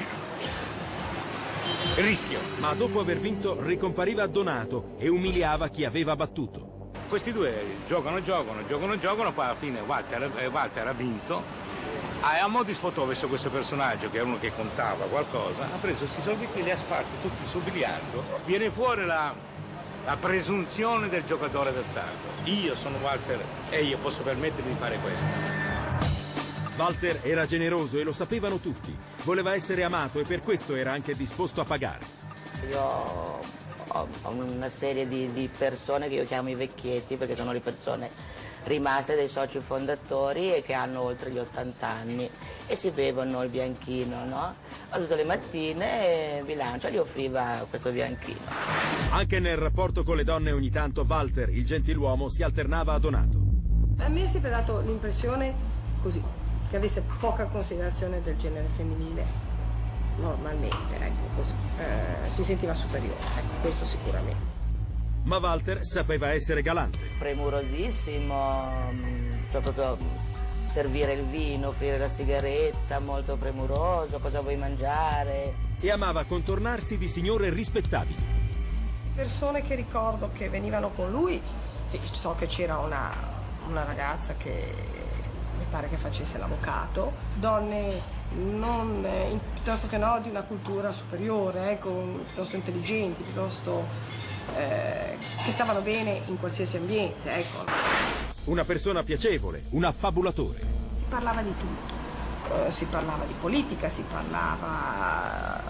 il rischio.
Ma dopo aver vinto ricompariva Donato e umiliava chi aveva battuto.
Questi due giocano, poi alla fine Walter ha vinto. A mo' di sfotò verso questo personaggio, che era uno che contava qualcosa, ha preso questi soldi qui, li ha sparsi tutti sul biliardo. Viene fuori la presunzione del giocatore d'azzardo. Io sono Walter e io posso permettermi di fare questo.
Walter era generoso e lo sapevano tutti. Voleva essere amato e per questo era anche disposto a pagare.
Io ho una serie di persone che io chiamo i vecchietti, perché sono le persone rimaste dei soci fondatori e che hanno oltre gli 80 anni e si bevono il bianchino, no? Tutte le mattine Bilancia gli offriva questo bianchino.
Anche nel rapporto con le donne ogni tanto Walter, il gentiluomo, si alternava a Donato.
A me è sempre dato l'impressione così, che avesse poca considerazione del genere femminile, normalmente, ecco, così. Si sentiva superiore, ecco, questo sicuramente.
Ma Walter sapeva essere galante.
Premurosissimo, cioè proprio servire il vino, offrire la sigaretta, molto premuroso, cosa vuoi mangiare.
E amava contornarsi di signore rispettabili.
Persone che ricordo che venivano con lui, sì, so che c'era una ragazza che mi pare che facesse l'avvocato, donne non, piuttosto che no, di una cultura superiore, piuttosto intelligenti, piuttosto che stavano bene in qualsiasi ambiente, ecco.
Una persona piacevole, un affabulatore.
Si parlava di tutto, si parlava di politica, si parlava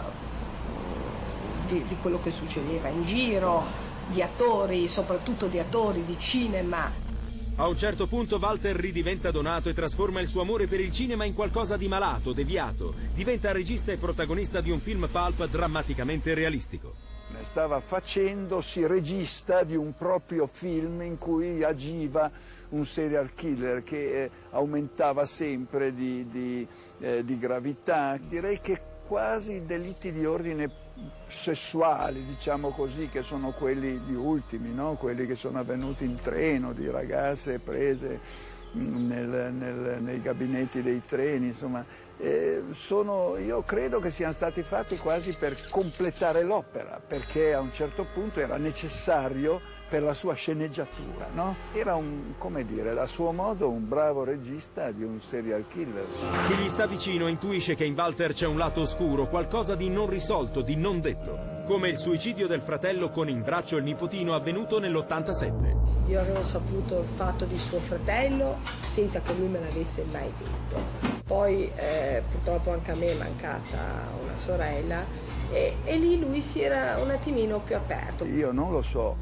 di quello che succedeva in giro, di attori, soprattutto di attori, di cinema.
A un certo punto Walter ridiventa Donato e trasforma il suo amore per il cinema in qualcosa di malato, deviato. Diventa regista e protagonista di un film pulp drammaticamente realistico.
Stava facendosi regista di un proprio film in cui agiva un serial killer che aumentava sempre di gravità. Direi che quasi i delitti di ordine sessuali, diciamo così, che sono quelli gli ultimi, no? Quelli che sono avvenuti in treno, di ragazze prese nei gabinetti dei treni, insomma, io credo che siano stati fatti quasi per completare l'opera, perché a un certo punto era necessario per la sua sceneggiatura, no? Era come dire, a suo modo un bravo regista di un serial killer.
Chi gli sta vicino intuisce che in Walter c'è un lato oscuro, qualcosa di non risolto, di non detto, come il suicidio del fratello con in braccio il nipotino avvenuto nell'87.
Io avevo saputo il fatto di suo fratello senza che lui me l'avesse mai detto. Poi purtroppo anche a me è mancata una sorella e lì lui si era un attimino più aperto.
Io non lo so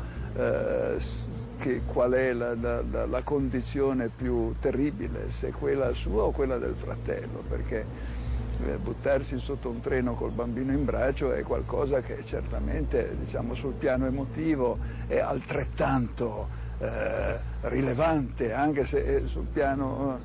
qual è la condizione più terribile, se quella sua o quella del fratello, perché buttarsi sotto un treno col bambino in braccio è qualcosa che certamente, diciamo, sul piano emotivo è altrettanto rilevante, anche se sul piano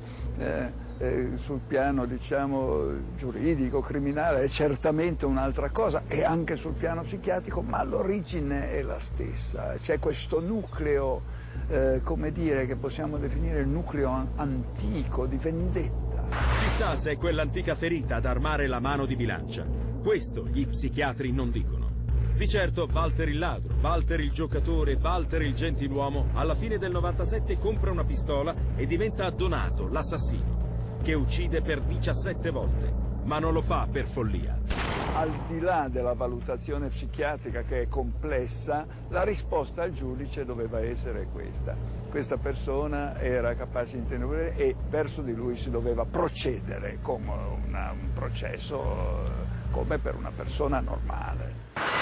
diciamo giuridico, criminale è certamente un'altra cosa, e anche sul piano psichiatrico, ma l'origine è la stessa. C'è questo nucleo come dire, che possiamo definire il nucleo antico di vendetta.
Chissà se è quell'antica ferita ad armare la mano di Bilancia. Questo gli psichiatri non dicono. Di certo Walter il ladro, Walter il giocatore, Walter il gentiluomo alla fine del 97 compra una pistola e diventa Donato, l'assassino, che uccide per 17 volte, ma non lo fa per follia.
Al di là della valutazione psichiatrica, che è complessa, la risposta al giudice doveva essere questa. Questa persona era capace di intendere e verso di lui si doveva procedere come un processo, come per una persona normale.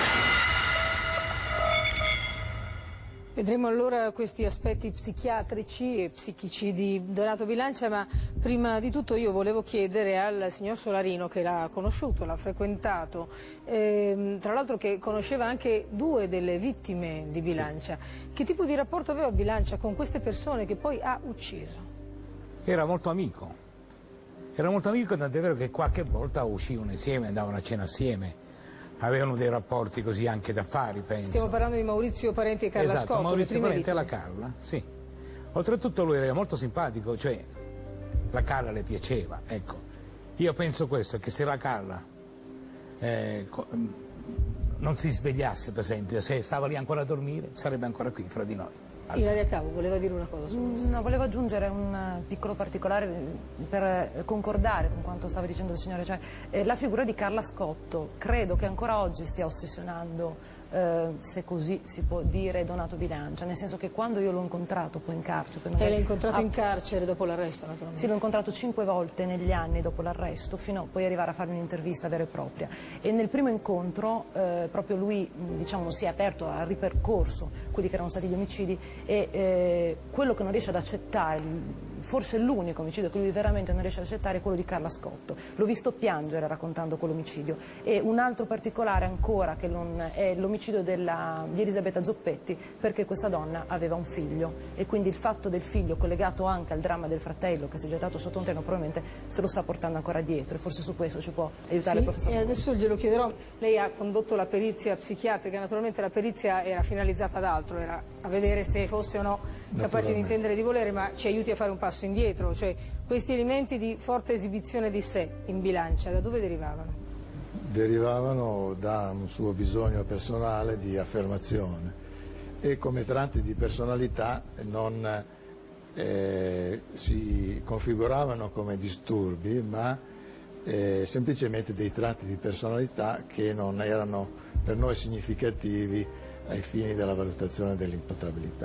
Vedremo allora questi aspetti psichiatrici e psichici di Donato Bilancia, ma prima di tutto io volevo chiedere al signor Solarino, che l'ha conosciuto, l'ha frequentato, tra l'altro che conosceva anche due delle vittime di Bilancia, che tipo di rapporto aveva Bilancia con queste persone che poi ha ucciso?
Era molto amico, tant'è vero che qualche volta uscivano insieme, andavano a cena assieme. Avevano dei rapporti così anche d'affari, penso.
Stiamo parlando di Maurizio Parenti e Carla
esatto,
Scotto,
Maurizio Parenti
vittime.
e la Carla, sì. Oltretutto lui era molto simpatico, cioè la Carla le piaceva, ecco. Io penso questo, che se la Carla non si svegliasse, per esempio, se stava lì ancora a dormire, sarebbe ancora qui fra di noi.
Ilaria Cavo voleva dire una cosa su questo.
No, volevo aggiungere un piccolo particolare per concordare con quanto stava dicendo il signore, cioè la figura di Carla Scotto credo che ancora oggi stia ossessionando, se così si può dire, Donato Bilancia, nel senso che quando io l'ho incontrato poi in carcere...
E l'hai incontrato in carcere dopo l'arresto, naturalmente?
Sì, l'ho incontrato 5 volte negli anni dopo l'arresto, fino a poi arrivare a fare un'intervista vera e propria. E nel primo incontro proprio lui, diciamo, si è aperto, ha ripercorso quelli che erano stati gli omicidi e quello che non riesce ad accettare, forse l'unico omicidio che lui veramente non riesce ad accettare, è quello di Carla Scotto. L'ho visto piangere raccontando quell'omicidio. E un altro particolare ancora che è l'omicidio di Elisabetta Zoppetti, perché questa donna aveva un figlio e quindi il fatto del figlio, collegato anche al dramma del fratello che si è gettato sotto un treno, probabilmente se lo sta portando ancora dietro, e forse su questo ci può aiutare il professor.
E adesso glielo chiederò. Lei ha condotto la perizia psichiatrica, naturalmente la perizia era finalizzata ad altro, era a vedere se fosse o no capace di intendere e di volere, ma ci aiuti a fare un passo indietro, cioè questi elementi di forte esibizione di sé in Bilancia, da dove derivavano?
Derivavano da un suo bisogno personale di affermazione e come tratti di personalità non si configuravano come disturbi, ma semplicemente dei tratti di personalità che non erano per noi significativi ai fini della valutazione dell'imputabilità.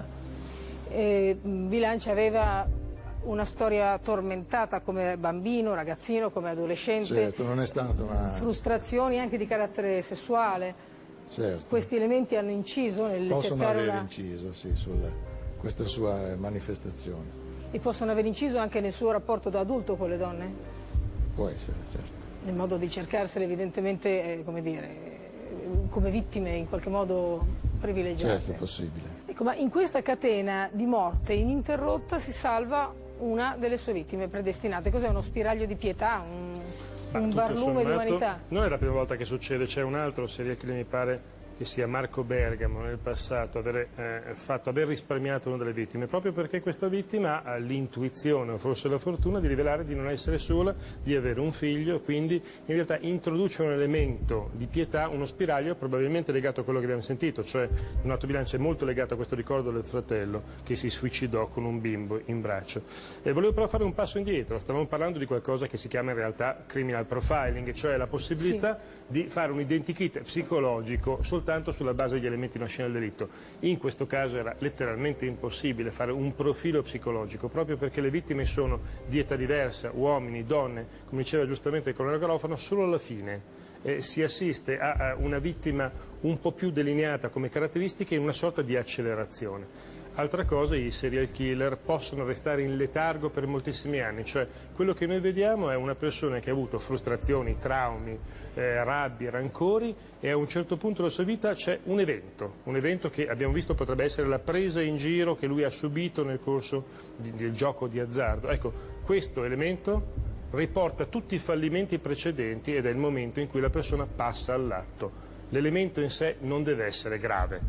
Bilancia aveva una storia tormentata come bambino, ragazzino, come adolescente.
Certo, non è stata una...
Frustrazioni anche di carattere sessuale.
Certo.
Questi elementi hanno inciso nel
possono
cercare
aver inciso, sì, su questa sua manifestazione.
E possono aver inciso anche nel suo rapporto da adulto con le donne?
Può essere, certo.
Nel modo di cercarsele evidentemente, come dire, come vittime in qualche modo privilegiate.
Certo, è possibile.
Ecco, ma in questa catena di morte ininterrotta si salva una delle sue vittime predestinate. Cos'è, uno spiraglio di pietà, un barlume di umanità?
Non è la prima volta che succede, c'è un altro serial killer, mi pare che sia Marco Bergamo, nel passato aver risparmiato una delle vittime, proprio perché questa vittima ha l'intuizione o forse la fortuna di rivelare di non essere sola, di avere un figlio, quindi in realtà introduce un elemento di pietà, uno spiraglio probabilmente legato a quello che abbiamo sentito, cioè Donato Bilancia è molto legato a questo ricordo del fratello che si suicidò con un bimbo in braccio. E volevo però fare un passo indietro, stavamo parlando di qualcosa che si chiama in realtà criminal profiling, cioè la possibilità di fare un identikit psicologico soltanto sulla base degli elementi di una scena del delitto. In questo caso era letteralmente impossibile fare un profilo psicologico, proprio perché le vittime sono di età diversa, uomini, donne, come diceva giustamente il colonnello Garofano, solo alla fine si assiste a una vittima un po' più delineata come caratteristiche in una sorta di accelerazione. Altra cosa, i serial killer possono restare in letargo per moltissimi anni, cioè quello che noi vediamo è una persona che ha avuto frustrazioni, traumi, rabbie, rancori e a un certo punto della sua vita c'è un evento che abbiamo visto potrebbe essere la presa in giro che lui ha subito nel corso del gioco di azzardo. Ecco, questo elemento riporta tutti i fallimenti precedenti ed è il momento in cui la persona passa all'atto. L'elemento in sé non deve essere grave,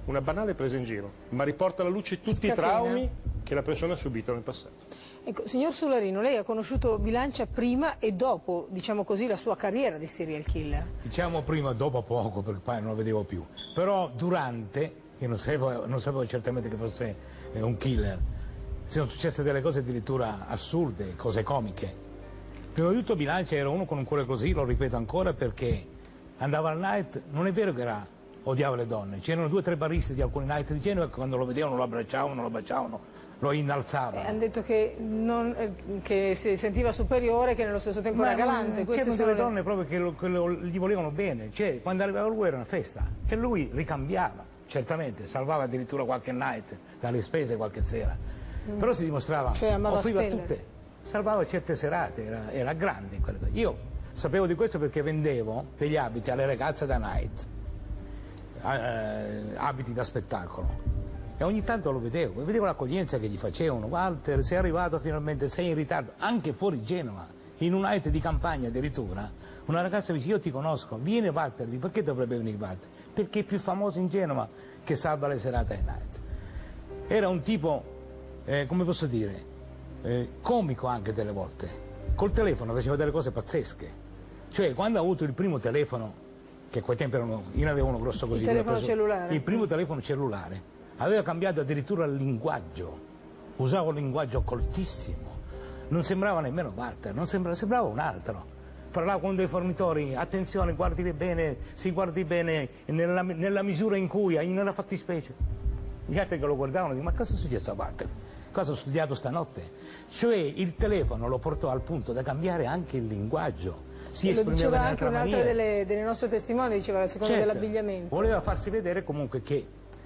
una banale presa in giro, ma riporta alla luce tutti i traumi che la persona ha subito nel passato.
Ecco, signor Solarino, lei ha conosciuto Bilancia prima e dopo, diciamo così, la sua carriera di serial killer?
Diciamo prima, dopo poco, perché poi non lo vedevo più. Però durante, io non sapevo certamente che fosse un killer, sono successe delle cose addirittura assurde, cose comiche. Prima di tutto Bilancia era uno con un cuore così, lo ripeto ancora, perché andava al night, non è vero che odiava le donne, c'erano 2 o 3 baristi di alcuni night di Genova che quando lo vedevano lo abbracciavano, lo baciavano, lo innalzavano.
Hanno detto che si sentiva superiore, che nello stesso tempo era galante.
C'erano delle donne proprio che gli volevano bene, cioè quando arrivava lui era una festa e lui ricambiava, certamente, salvava addirittura qualche night dalle spese qualche sera, però si dimostrava, offriva tutte, salvava certe serate, era grande in quelle cose. Io sapevo di questo perché vendevo degli abiti alle ragazze da night, abiti da spettacolo. E ogni tanto lo vedevo l'accoglienza che gli facevano. Walter, sei arrivato finalmente, sei in ritardo, anche fuori Genova, in un night di campagna addirittura. Una ragazza mi dice, io ti conosco, viene Walter, dico, perché dovrebbe venire Walter? Perché è più famoso in Genova che salva le serate ai night. Era un tipo, come posso dire, comico anche delle volte. Col telefono faceva delle cose pazzesche. Cioè, quando ha avuto il primo telefono, che a quei tempi io ne avevo uno grosso così.
Il telefono cellulare?
Il primo telefono cellulare. Aveva cambiato addirittura il linguaggio, usava un linguaggio coltissimo, non sembrava nemmeno Walter, sembrava un altro. Parlava con dei fornitori, attenzione, guardi bene, si guardi bene nella misura in cui, nella fattispecie. Gli altri che lo guardavano dicono, ma cosa è successo a Walter? Cosa ho studiato stanotte? Cioè il telefono lo portò al punto da cambiare anche il linguaggio.
Lo diceva anche un'altra delle nostre testimoni, diceva a seconda dell'abbigliamento.
Voleva farsi vedere comunque che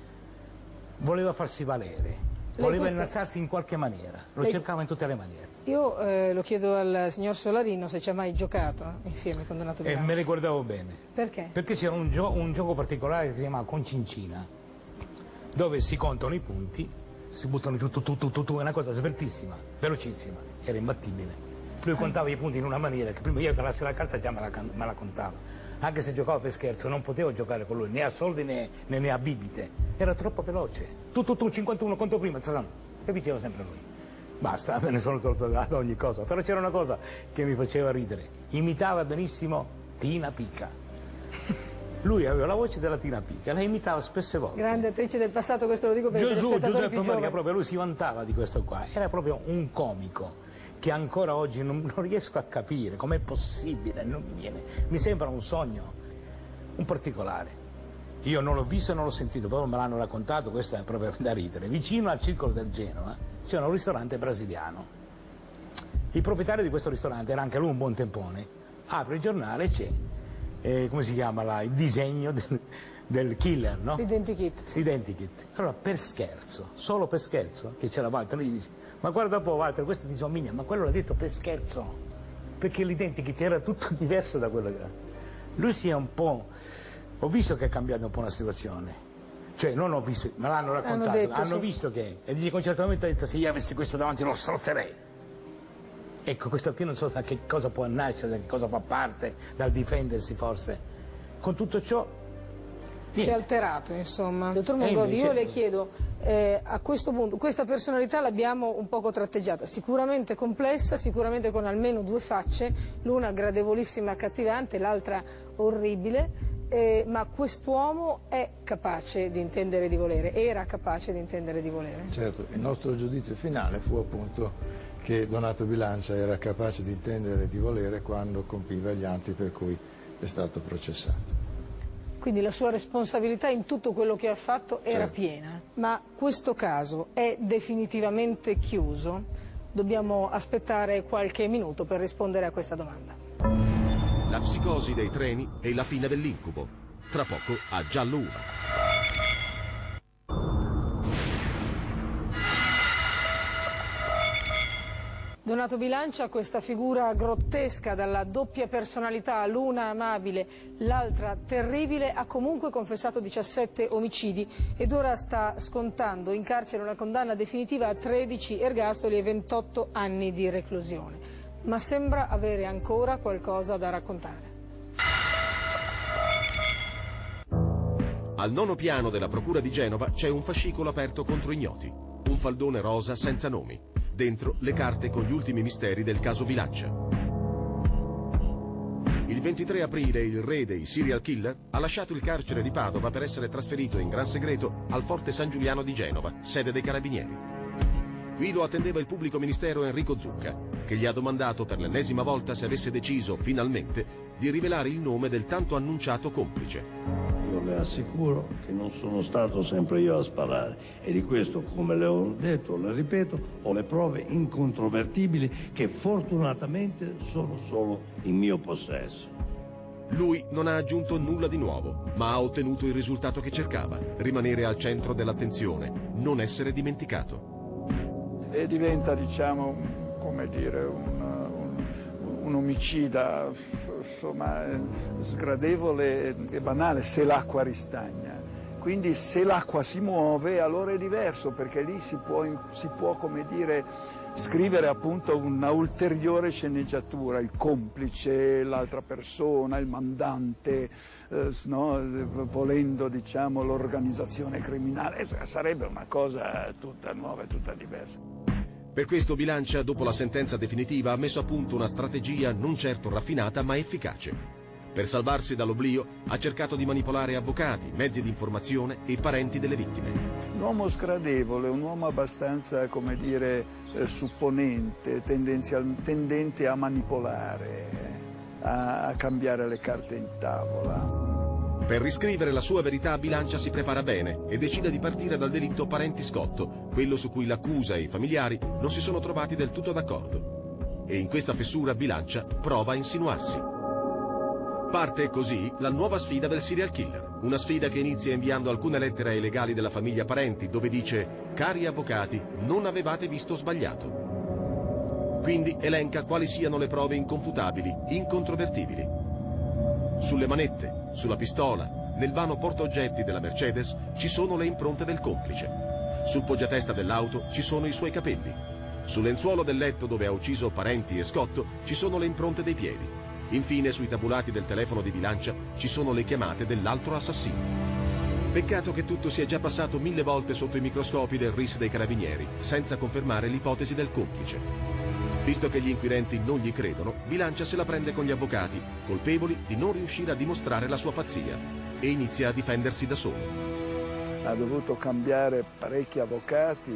voleva farsi valere, voleva innalzarsi in qualche maniera, lo cercava in tutte le maniere.
Io lo chiedo al signor Solarino se ci ha mai giocato insieme con Donato Bilancia.
Me ne guardavo bene.
Perché?
Perché c'era un gioco particolare che si chiama Concincina, dove si contano i punti, si buttano giù è una cosa sveltissima, velocissima, era imbattibile. Lui contava i punti in una maniera che prima io calassi la carta già me la contava. Anche se giocavo per scherzo, non potevo giocare con lui, né a soldi né a bibite. Era troppo veloce. Tu, 51, conto prima, e diceva sempre lui. Basta, me ne sono tolto da ogni cosa. Però c'era una cosa che mi faceva ridere. Imitava benissimo Tina Pica. Lui aveva la voce della Tina Pica, la imitava spesse volte.
Grande attrice del passato, questo lo dico per i telespettatori più giovani.
Proprio lui si vantava di questo qua. Era proprio un comico che ancora oggi non riesco a capire com'è possibile, non mi viene, mi sembra un sogno, un particolare. Io non l'ho visto e non l'ho sentito, proprio me l'hanno raccontato, questo è proprio da ridere. Vicino al Circolo del Genova c'è un ristorante brasiliano. Il proprietario di questo ristorante era anche lui un buon tempone, apre il giornale e c'è, come si chiama là, il disegno del killer, no?
L'identikit.
L'identikit. Allora per scherzo, solo per scherzo, che c'era Walter, lui gli dice, ma guarda un po' Walter, questo ti somiglia, ma quello l'ha detto per scherzo, perché l'identikit era tutto diverso da quello che era. Lui si è un po', ho visto che è cambiato un po' la situazione, cioè non ho visto, me l'hanno raccontato, hanno visto che, e dice con un certo momento ha detto, se io avessi questo davanti lo strozzerei. Ecco, questo qui non so da che cosa può nascere, da che cosa fa parte, dal difendersi forse. Con tutto ciò,
si è alterato, insomma. Dottor Mongodi, io le chiedo, a questo punto, questa personalità l'abbiamo un poco tratteggiata, sicuramente complessa, sicuramente con almeno 2 facce, l'una gradevolissima e accattivante, l'altra orribile, ma quest'uomo è capace di intendere e di volere, era capace di intendere e di volere.
Certo, il nostro giudizio finale fu appunto che Donato Bilancia era capace di intendere e di volere quando compiva gli atti per cui è stato processato.
Quindi la sua responsabilità in tutto quello che ha fatto era piena. Ma questo caso è definitivamente chiuso? Dobbiamo aspettare qualche minuto per rispondere a questa domanda.
La psicosi dei treni e la fine dell'incubo. Tra poco a Giallo 1.
Donato Bilancia, questa figura grottesca dalla doppia personalità, l'una amabile, l'altra terribile, ha comunque confessato 17 omicidi ed ora sta scontando in carcere una condanna definitiva a 13 ergastoli e 28 anni di reclusione. Ma sembra avere ancora qualcosa da raccontare.
Al 9° piano della Procura di Genova c'è un fascicolo aperto contro ignoti, un faldone rosa senza nomi, dentro le carte con gli ultimi misteri del caso Bilancia. Il 23 aprile il re dei serial killer ha lasciato il carcere di Padova per essere trasferito in gran segreto al Forte San Giuliano di Genova, sede dei Carabinieri. Qui lo attendeva il pubblico ministero Enrico Zucca, che gli ha domandato per l'ennesima volta se avesse deciso, finalmente, di rivelare il nome del tanto annunciato complice.
Io le assicuro che non sono stato sempre io a sparare e di questo, come le ho detto, le ripeto, ho le prove incontrovertibili che fortunatamente sono solo in mio possesso.
Lui non ha aggiunto nulla di nuovo, ma ha ottenuto il risultato che cercava: rimanere al centro dell'attenzione, non essere dimenticato.
E diventa, diciamo, come dire, un omicida, insomma, sgradevole e banale se l'acqua ristagna. Quindi se l'acqua si muove allora è diverso, perché lì si può, come dire, scrivere appunto una ulteriore sceneggiatura, il complice, l'altra persona, il mandante, no? Volendo, diciamo, l'organizzazione criminale, sarebbe una cosa tutta nuova e tutta diversa.
Per questo Bilancia, dopo la sentenza definitiva, ha messo a punto una strategia non certo raffinata ma efficace. Per salvarsi dall'oblio ha cercato di manipolare avvocati, mezzi di informazione e parenti delle vittime.
Un uomo sgradevole, un uomo abbastanza, come dire, supponente, tendente a manipolare, a cambiare le carte in tavola.
Per riscrivere la sua verità, Bilancia si prepara bene e decide di partire dal delitto Parenti-Scotto, quello su cui l'accusa e i familiari non si sono trovati del tutto d'accordo. E in questa fessura Bilancia prova a insinuarsi. Parte così la nuova sfida del serial killer, una sfida che inizia inviando alcune lettere ai legali della famiglia Parenti, dove dice: «Cari avvocati, non avevate visto sbagliato». Quindi elenca quali siano le prove inconfutabili, incontrovertibili. Sulle manette, sulla pistola, nel vano portaoggetti della Mercedes ci sono le impronte del complice. Sul poggiatesta dell'auto ci sono i suoi capelli. Sul lenzuolo del letto dove ha ucciso Parenti e Scotto ci sono le impronte dei piedi. Infine, sui tabulati del telefono di Bilancia ci sono le chiamate dell'altro assassino. Peccato che tutto sia già passato 1000 volte sotto i microscopi del RIS dei Carabinieri, senza confermare l'ipotesi del complice. Visto che gli inquirenti non gli credono, Bilancia se la prende con gli avvocati, colpevoli di non riuscire a dimostrare la sua pazzia, e inizia a difendersi da solo.
Ha dovuto cambiare parecchi avvocati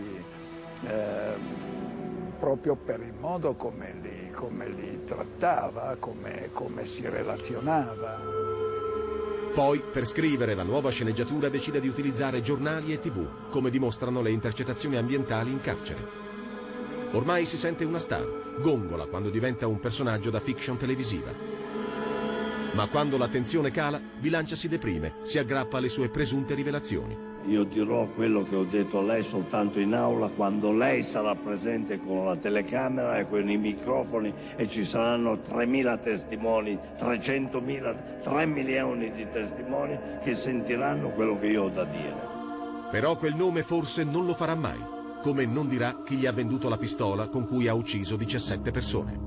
proprio per il modo come li trattava, come si relazionava.
Poi, per scrivere la nuova sceneggiatura, decide di utilizzare giornali e TV, come dimostrano le intercettazioni ambientali in carcere. Ormai si sente una star, gongola quando diventa un personaggio da fiction televisiva. Ma quando la tensione cala, Bilancia si deprime, si aggrappa alle sue presunte rivelazioni.
Io dirò quello che ho detto a lei soltanto in aula, quando lei sarà presente con la telecamera e con i microfoni e ci saranno 3.000 testimoni, 300.000, 3 milioni di testimoni che sentiranno quello che io ho da dire.
Però quel nome forse non lo farà mai, come non dirà chi gli ha venduto la pistola con cui ha ucciso 17 persone.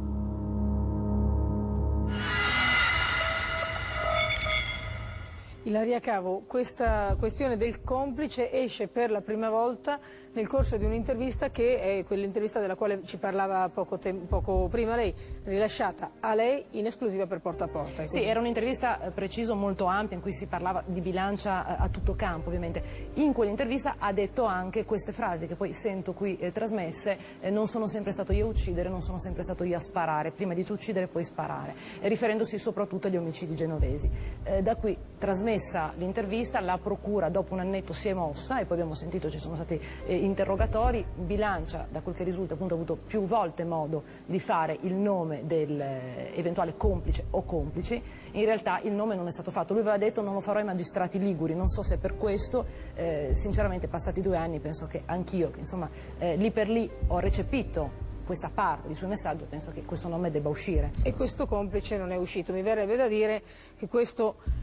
Ilaria Cavo, questa questione del complice esce per la prima volta nel corso di un'intervista che è quell'intervista della quale ci parlava poco prima lei, rilasciata a lei in esclusiva per Porta a Porta.
Sì, era un'intervista preciso, molto ampia, in cui si parlava di Bilancia a tutto campo, ovviamente. In quell'intervista ha detto anche queste frasi che poi sento qui trasmesse: non sono sempre stato io a uccidere, non sono sempre stato io a sparare, prima dice uccidere poi sparare, riferendosi soprattutto agli omicidi genovesi. Da qui, trasmessa l'intervista, la procura dopo un annetto si è mossa e poi abbiamo sentito, ci sono stati interrogatori. Bilancia, da quel che risulta, appunto, ha avuto più volte modo di fare il nome dell'eventuale complice o complici. In realtà il nome non è stato fatto, lui aveva detto non lo farò ai magistrati liguri, non so se per questo, sinceramente passati 2 anni penso che anch'io, che insomma lì per lì ho recepito questa parte di suo messaggio, penso che questo nome debba uscire.
E questo complice non è uscito, mi verrebbe da dire che questo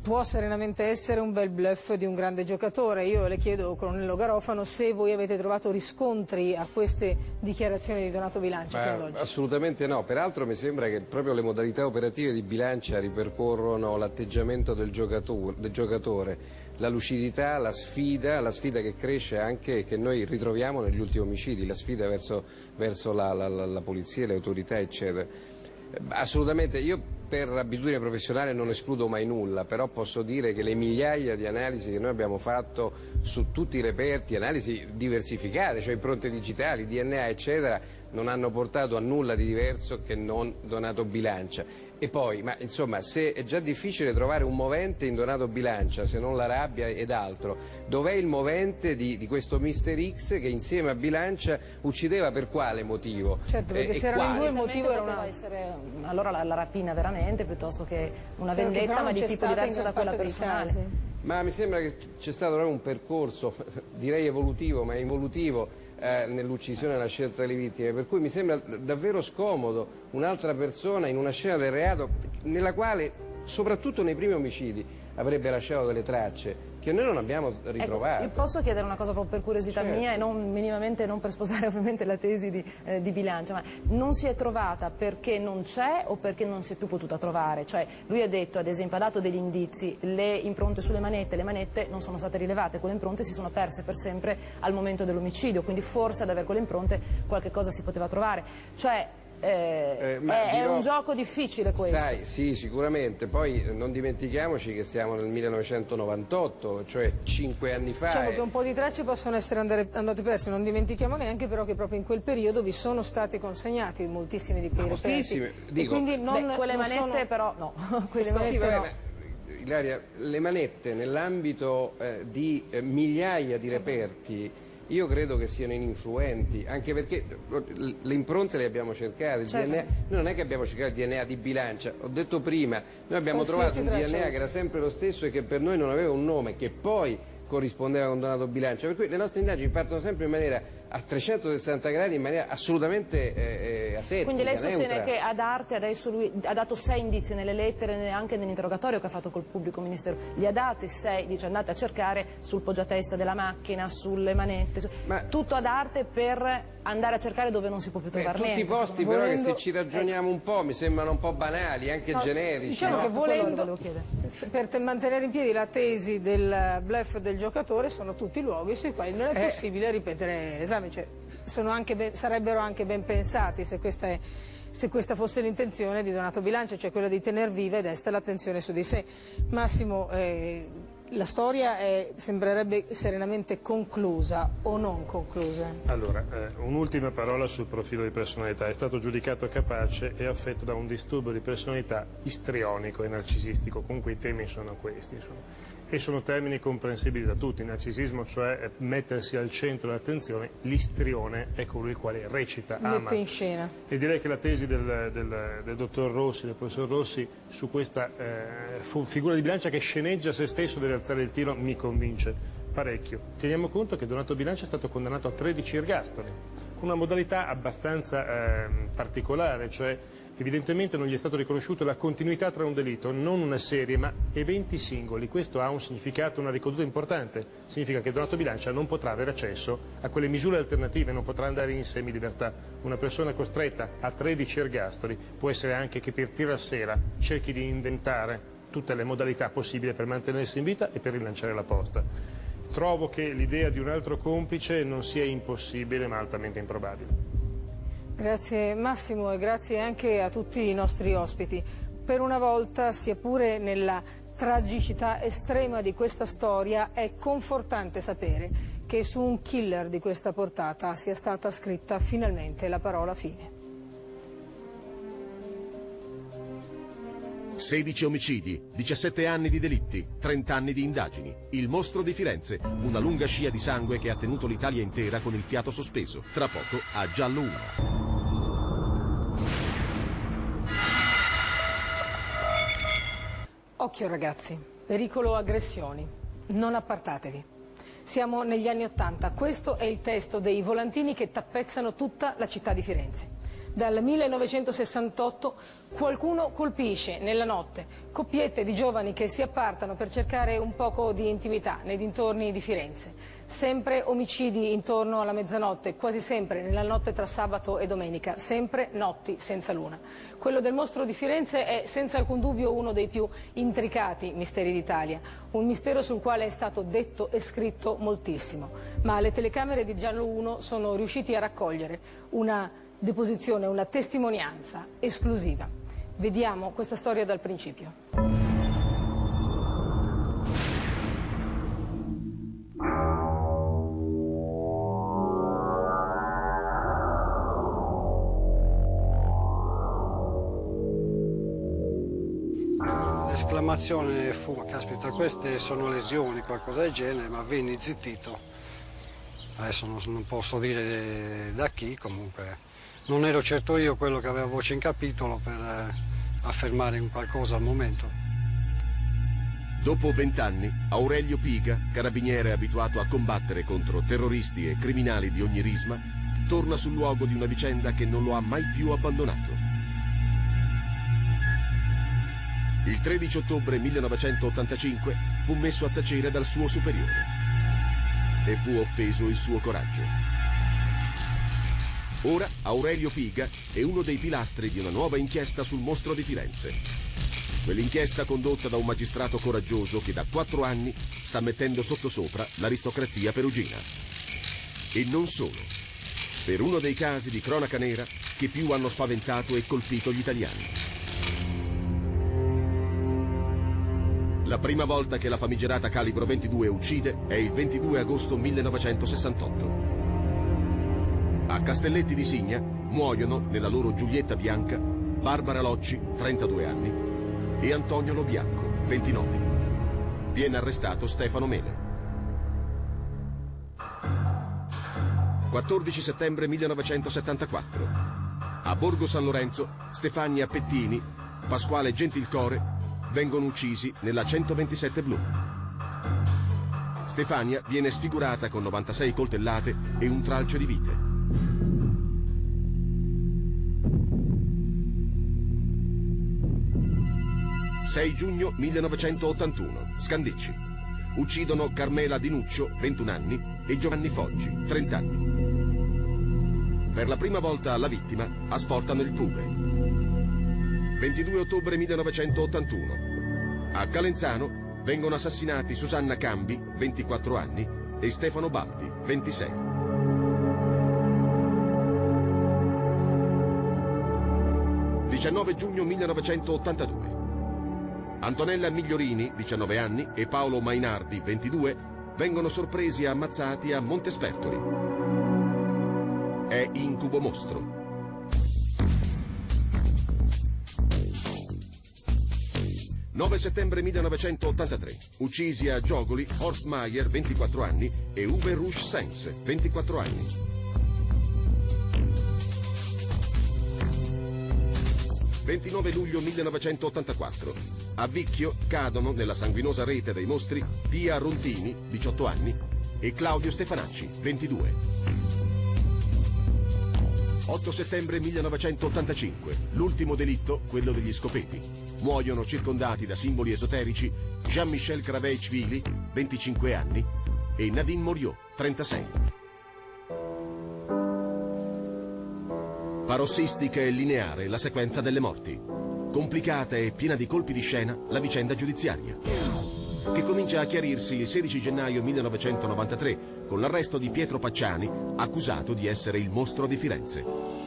può serenamente essere un bel bluff di un grande giocatore. Io le chiedo, colonnello Garofano, se voi avete trovato riscontri a queste dichiarazioni di Donato Bilancia fino ad oggi.
Assolutamente no, peraltro mi sembra che proprio le modalità operative di Bilancia ripercorrono l'atteggiamento del giocatore, la lucidità, la sfida che cresce anche, che noi ritroviamo negli ultimi omicidi, la sfida verso la polizia, le autorità, eccetera. Assolutamente, io per abitudine professionale non escludo mai nulla, però posso dire che le migliaia di analisi che noi abbiamo fatto su tutti i reperti, analisi diversificate, cioè impronte digitali, DNA eccetera, non hanno portato a nulla di diverso che non Donato Bilancia. E poi, ma insomma, se è già difficile trovare un movente in Donato Bilancia, se non la rabbia ed altro, dov'è il movente di questo Mister X che insieme a Bilancia uccideva per quale motivo?
Certo, perché se erano in due il motivo era una...
essere allora la rapina veramente, piuttosto che una vendetta, ma di tipo diverso da quella personale.
Ma mi sembra che c'è stato proprio un percorso, direi evolutivo, ma involutivo, nell'uccisione e nella scelta delle vittime, per cui mi sembra davvero scomodo un'altra persona in una scena del reato nella quale, soprattutto nei primi omicidi, avrebbe lasciato delle tracce che noi non abbiamo ritrovato.
Ecco, posso chiedere una cosa proprio per curiosità
certo.
mia e non minimamente, non per sposare ovviamente la tesi di Bilancia, ma non si è trovata perché non c'è o perché non si è più potuta trovare? Cioè lui ha detto, ad esempio, ha dato degli indizi, le impronte sulle manette, le manette non sono state rilevate, quelle impronte si sono perse per sempre al momento dell'omicidio, quindi forse ad avere quelle impronte qualche cosa si poteva trovare. Cioè, è un gioco difficile questo.
Sai, sì, sicuramente, poi non dimentichiamoci che siamo nel 1998, cioè 5 anni fa.
Diciamo che un po' di tracce possono essere andate perse, non dimentichiamo neanche però che proprio in quel periodo vi sono stati consegnati moltissimi di quei reperti.
Dico, quindi quelle manette però no.
Ilaria, le manette nell'ambito di migliaia di reperti io credo che siano ininfluenti, anche perché le impronte le abbiamo cercate, il DNA, noi non è che abbiamo cercato il DNA di Bilancia, ho detto prima, noi abbiamo trovato un DNA che era sempre lo stesso e che per noi non aveva un nome, che poi corrispondeva con Donato Bilancia, per cui le nostre indagini partono sempre in maniera a 360 gradi, in maniera assolutamente asettica.
Quindi lei sostiene
neutra.
che ad arte adesso lui ha dato 6 indizi nelle lettere, anche nell'interrogatorio che ha fatto col pubblico ministero, li ha dati 6, dice andate a cercare sul poggiatesta della macchina, sulle manette, tutto ad arte per andare a cercare dove non si può più trovare niente.
Tutti i posti però che se ci ragioniamo un po' mi sembrano un po' banali, anche generici.
Diciamo che volendo, per mantenere in piedi la tesi del bluff del giocatore, sono tutti luoghi sui quali non è possibile ripetere l'esame, cioè, sarebbero anche ben pensati se questa fosse l'intenzione di Donato Bilancia, cioè quella di tener viva e desta l'attenzione su di sé. Massimo, la storia sembrerebbe serenamente conclusa o non conclusa?
Allora, un'ultima parola sul profilo di personalità. È stato giudicato capace e affetto da un disturbo di personalità istrionico e narcisistico. Comunque i temi sono questi. E sono termini comprensibili da tutti. Il narcisismo, cioè mettersi al centro dell'attenzione, l'istrione è colui il quale recita, ama.
Mette in scena.
E direi che la tesi del dottor Rossi, del professor Rossi, su questa figura di Bilancia che sceneggia se stesso deve alzare il tiro, mi convince parecchio. Teniamo conto che Donato Bilancia è stato condannato a 13 ergastoli, con una modalità abbastanza particolare, cioè evidentemente non gli è stato riconosciuto la continuità tra un delitto, non una serie ma eventi singoli. Questo ha un significato, una ricaduta importante, significa che Donato Bilancia non potrà avere accesso a quelle misure alternative, non potrà andare in semilibertà. Una persona costretta a 13 ergastoli può essere anche che per tirare a sera cerchi di inventare tutte le modalità possibili per mantenersi in vita e per rilanciare la posta. Trovo che l'idea di un altro complice non sia impossibile ma altamente improbabile.
Grazie Massimo e grazie anche a tutti i nostri ospiti. Per una volta, sia pure nella tragicità estrema di questa storia, è confortante sapere che su un killer di questa portata sia stata scritta finalmente la parola fine.
16 omicidi, 17 anni di delitti, 30 anni di indagini. Il mostro di Firenze, una lunga scia di sangue che ha tenuto l'Italia intera con il fiato sospeso. Tra poco a Giallo 1.
Occhio ragazzi, pericolo aggressioni, non appartatevi. Siamo negli anni '80, questo è il testo dei volantini che tappezzano tutta la città di Firenze. Dal 1968 qualcuno colpisce nella notte coppiette di giovani che si appartano per cercare un poco di intimità nei dintorni di Firenze. Sempre omicidi intorno alla mezzanotte, quasi sempre nella notte tra sabato e domenica, sempre notti senza luna. Quello del mostro di Firenze è senza alcun dubbio uno dei più intricati misteri d'Italia, un mistero sul quale è stato detto e scritto moltissimo, ma le telecamere di Giallo 1 sono riusciti a raccogliere una deposizione, una testimonianza esclusiva. Vediamo questa storia dal principio.
L'esclamazione fu: caspita, queste sono lesioni, qualcosa del genere, ma venni zittito. Adesso non posso dire da chi, comunque non ero certo io quello che aveva voce in capitolo per affermare un qualcosa al momento.
Dopo 20 anni, Aurelio Piga, carabiniere abituato a combattere contro terroristi e criminali di ogni risma, torna sul luogo di una vicenda che non lo ha mai più abbandonato. Il 13 ottobre 1985 fu messo a tacere dal suo superiore e fu offeso il suo coraggio. Ora Aurelio Piga è uno dei pilastri di una nuova inchiesta sul mostro di Firenze. Quell'inchiesta condotta da un magistrato coraggioso che da 4 anni sta mettendo sottosopra l'aristocrazia perugina. E non solo. Per uno dei casi di cronaca nera che più hanno spaventato e colpito gli italiani. La prima volta che la famigerata calibro 22 uccide è il 22 agosto 1968. A Castelletti di Signa muoiono, nella loro Giulietta bianca, Barbara Locci, 32 anni, e Antonio Lo Bianco, 29. Viene arrestato Stefano Mele. 14 settembre 1974. A Borgo San Lorenzo, Stefania Pettini, Pasquale Gentilcore vengono uccisi nella 127 blu. Stefania viene sfigurata con 96 coltellate e un tralcio di vite. «6 giugno 1981, Scandicci. Uccidono Carmela Dinuccio, 21 anni, e Giovanni Foggi, 30 anni. Per la prima volta alla vittima asportano il pube. 22 ottobre 1981. A Calenzano vengono assassinati Susanna Cambi, 24 anni, e Stefano Baldi, 26. 19 giugno 1982. Antonella Migliorini, 19 anni, e Paolo Mainardi, 22, vengono sorpresi e ammazzati a Montespertoli. È incubo mostro. 9 settembre 1983. Uccisi a Giogoli Horst Mayer, 24 anni, e Uwe Rusch Sens, 24 anni. 29 luglio 1984. A Vicchio cadono nella sanguinosa rete dei mostri Pia Rontini, 18 anni, e Claudio Stefanacci, 22. 8 settembre 1985. L'ultimo delitto, quello degli scopeti. Muoiono circondati da simboli esoterici Jean-Michel Craveichvili, 25 anni, e Nadine Moriot, 36. Parossistica e lineare la sequenza delle morti. Complicata e piena di colpi di scena la vicenda giudiziaria, che comincia a chiarirsi il 16 gennaio 1993 con l'arresto di Pietro Pacciani, accusato di essere il mostro di Firenze.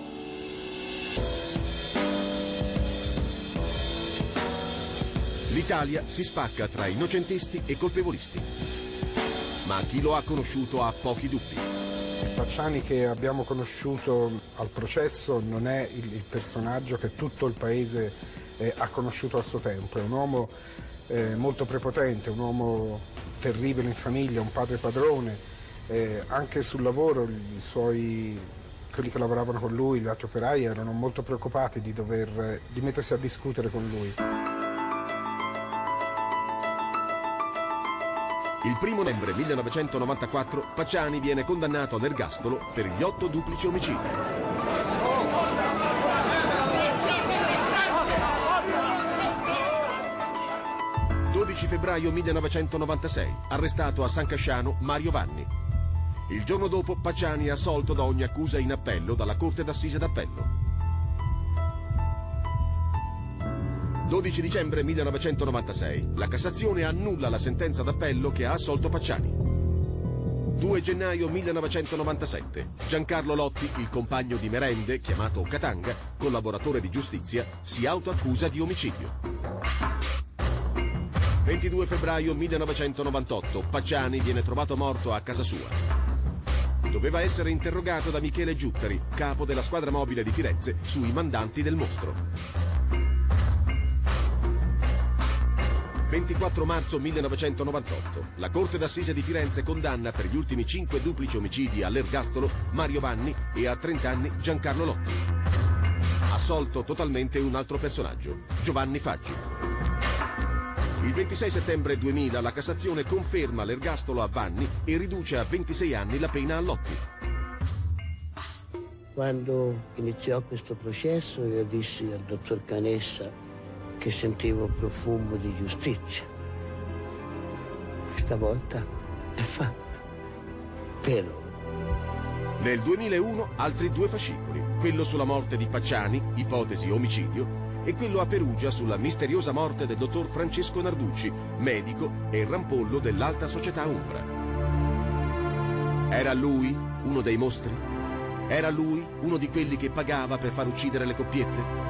L'Italia si spacca tra innocentisti e colpevolisti, ma chi lo ha conosciuto ha pochi dubbi.
Pacciani, che abbiamo conosciuto al processo, non è il personaggio che tutto il paese ha conosciuto al suo tempo. È un uomo molto prepotente, un uomo terribile in famiglia, un padre padrone. Anche sul lavoro quelli che lavoravano con lui, gli altri operai, erano molto preoccupati di mettersi a discutere con lui.
Il 1 novembre 1994 Pacciani viene condannato all'ergastolo per gli 8 duplici omicidi. 12 febbraio 1996, arrestato a San Casciano Mario Vanni. Il giorno dopo Pacciani è assolto da ogni accusa in appello dalla Corte d'Assise d'Appello. 12 dicembre 1996, la Cassazione annulla la sentenza d'appello che ha assolto Pacciani. 2 gennaio 1997, Giancarlo Lotti, il compagno di merende, chiamato Katanga, collaboratore di giustizia, si autoaccusa di omicidio. 22 febbraio 1998, Pacciani viene trovato morto a casa sua. Doveva essere interrogato da Michele Giuttari, capo della squadra mobile di Firenze, sui mandanti del mostro. 24 marzo 1998, la Corte d'Assise di Firenze condanna per gli ultimi 5 duplici omicidi all'ergastolo Mario Vanni e a 30 anni Giancarlo Lotti. Assolto totalmente un altro personaggio, Giovanni Faggi. Il 26 settembre 2000 la Cassazione conferma l'ergastolo a Vanni e riduce a 26 anni la pena a Lotti.
Quando iniziò questo processo io dissi al dottor Canessa che sentivo profumo di giustizia. Questa volta è fatto. Per ora.
Nel 2001 altri 2 fascicoli, quello sulla morte di Pacciani, ipotesi omicidio, e quello a Perugia sulla misteriosa morte del dottor Francesco Narducci, medico e rampollo dell'alta società umbra. Era lui uno dei mostri? Era lui uno di quelli che pagava per far uccidere le coppiette?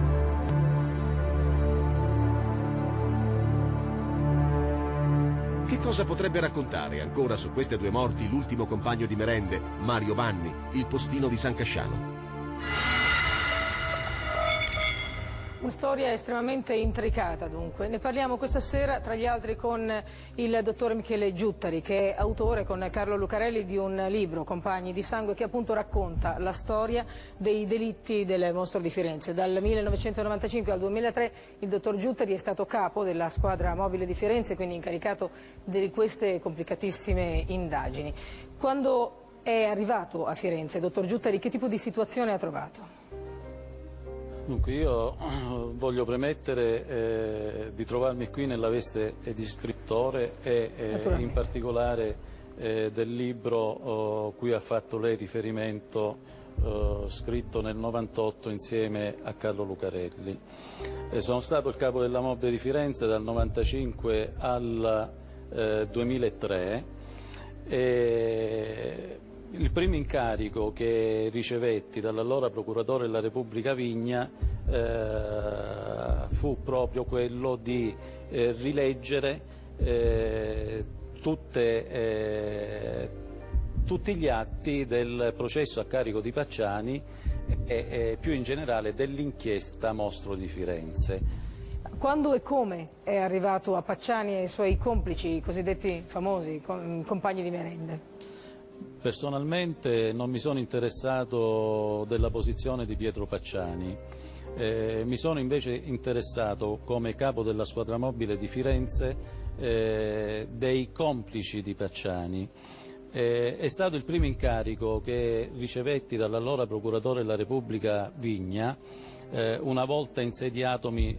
Che cosa potrebbe raccontare ancora su queste 2 morti l'ultimo compagno di merende, Mario Vanni, il postino di San Casciano?
Una storia estremamente intricata dunque, ne parliamo questa sera tra gli altri con il dottor Michele Giuttari che è autore con Carlo Lucarelli di un libro, Compagni di sangue, che appunto racconta la storia dei delitti del mostro di Firenze. Dal 1995 al 2003 il dottor Giuttari è stato capo della squadra mobile di Firenze, quindi incaricato di queste complicatissime indagini. Quando è arrivato a Firenze, dottor Giuttari, che tipo di situazione ha trovato?
Dunque io voglio premettere di trovarmi qui nella veste di scrittore e in particolare del libro cui ha fatto lei riferimento, scritto nel 98 insieme a Carlo Lucarelli. Sono stato il capo della mobile di Firenze dal 95 al 2003 e il primo incarico che ricevetti dall'allora procuratore della Repubblica Vigna fu proprio quello di rileggere tutti gli atti del processo a carico di Pacciani e più in generale dell'inchiesta Mostro di Firenze.
Quando e come è arrivato a Pacciani e ai suoi complici, i cosiddetti famosi compagni di merende?
Personalmente non mi sono interessato della posizione di Pietro Pacciani, mi sono invece interessato come capo della squadra mobile di Firenze dei complici di Pacciani. È stato il primo incarico che ricevetti dall'allora procuratore della Repubblica Vigna una volta insediatomi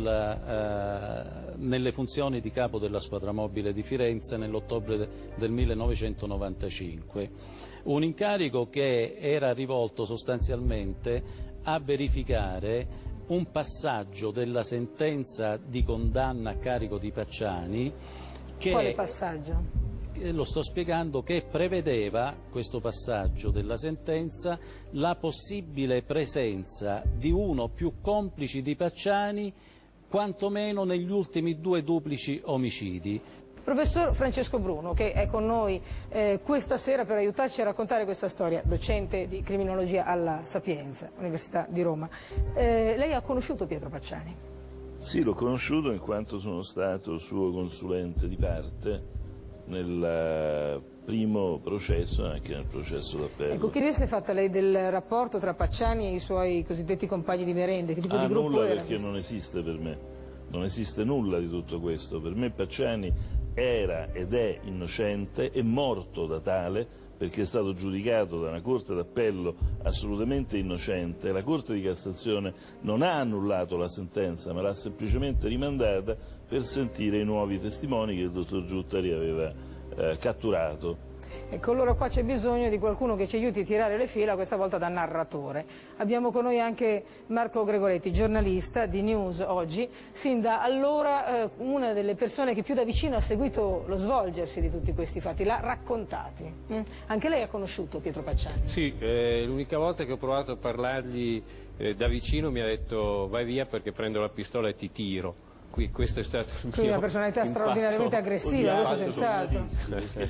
nelle funzioni di capo della squadra mobile di Firenze nell'ottobre del 1995. Un incarico che era rivolto sostanzialmente a verificare un passaggio della sentenza di condanna a carico di Pacciani che...
Quale passaggio?
Lo sto spiegando, che prevedeva, questo passaggio della sentenza, la possibile presenza di uno o più complici di Pacciani, quantomeno negli ultimi 2 duplici omicidi.
Professor Francesco Bruno, che è con noi questa sera per aiutarci a raccontare questa storia, docente di criminologia alla Sapienza, Università di Roma. Lei ha conosciuto Pietro Pacciani?
Sì, l'ho conosciuto in quanto sono stato suo consulente di parte nel primo processo e anche nel processo d'appello.
Ecco, che idea si è fatta lei del rapporto tra Pacciani e i suoi cosiddetti compagni di merende? Che tipo di gruppo
nulla,
era?
Perché non esiste per me, non esiste nulla di tutto questo. Per me Pacciani era ed è innocente, è morto da tale, perché è stato giudicato da una Corte d'Appello assolutamente innocente. La Corte di Cassazione non ha annullato la sentenza, ma l'ha semplicemente rimandata per sentire i nuovi testimoni che il dottor Giuttari aveva catturato.
Ecco, allora qua c'è bisogno di qualcuno che ci aiuti a tirare le fila, questa volta da narratore. Abbiamo con noi anche Marco Gregoretti, giornalista di News Oggi, sin da allora una delle persone che più da vicino ha seguito lo svolgersi di tutti questi fatti, l'ha raccontati. Anche lei ha conosciuto Pietro Pacciani?
Sì, l'unica volta che ho provato a parlargli da vicino mi ha detto vai via perché prendo la pistola e ti tiro. Questo è stato il
Quindi una personalità straordinariamente aggressiva, questo senz'altro.
Perché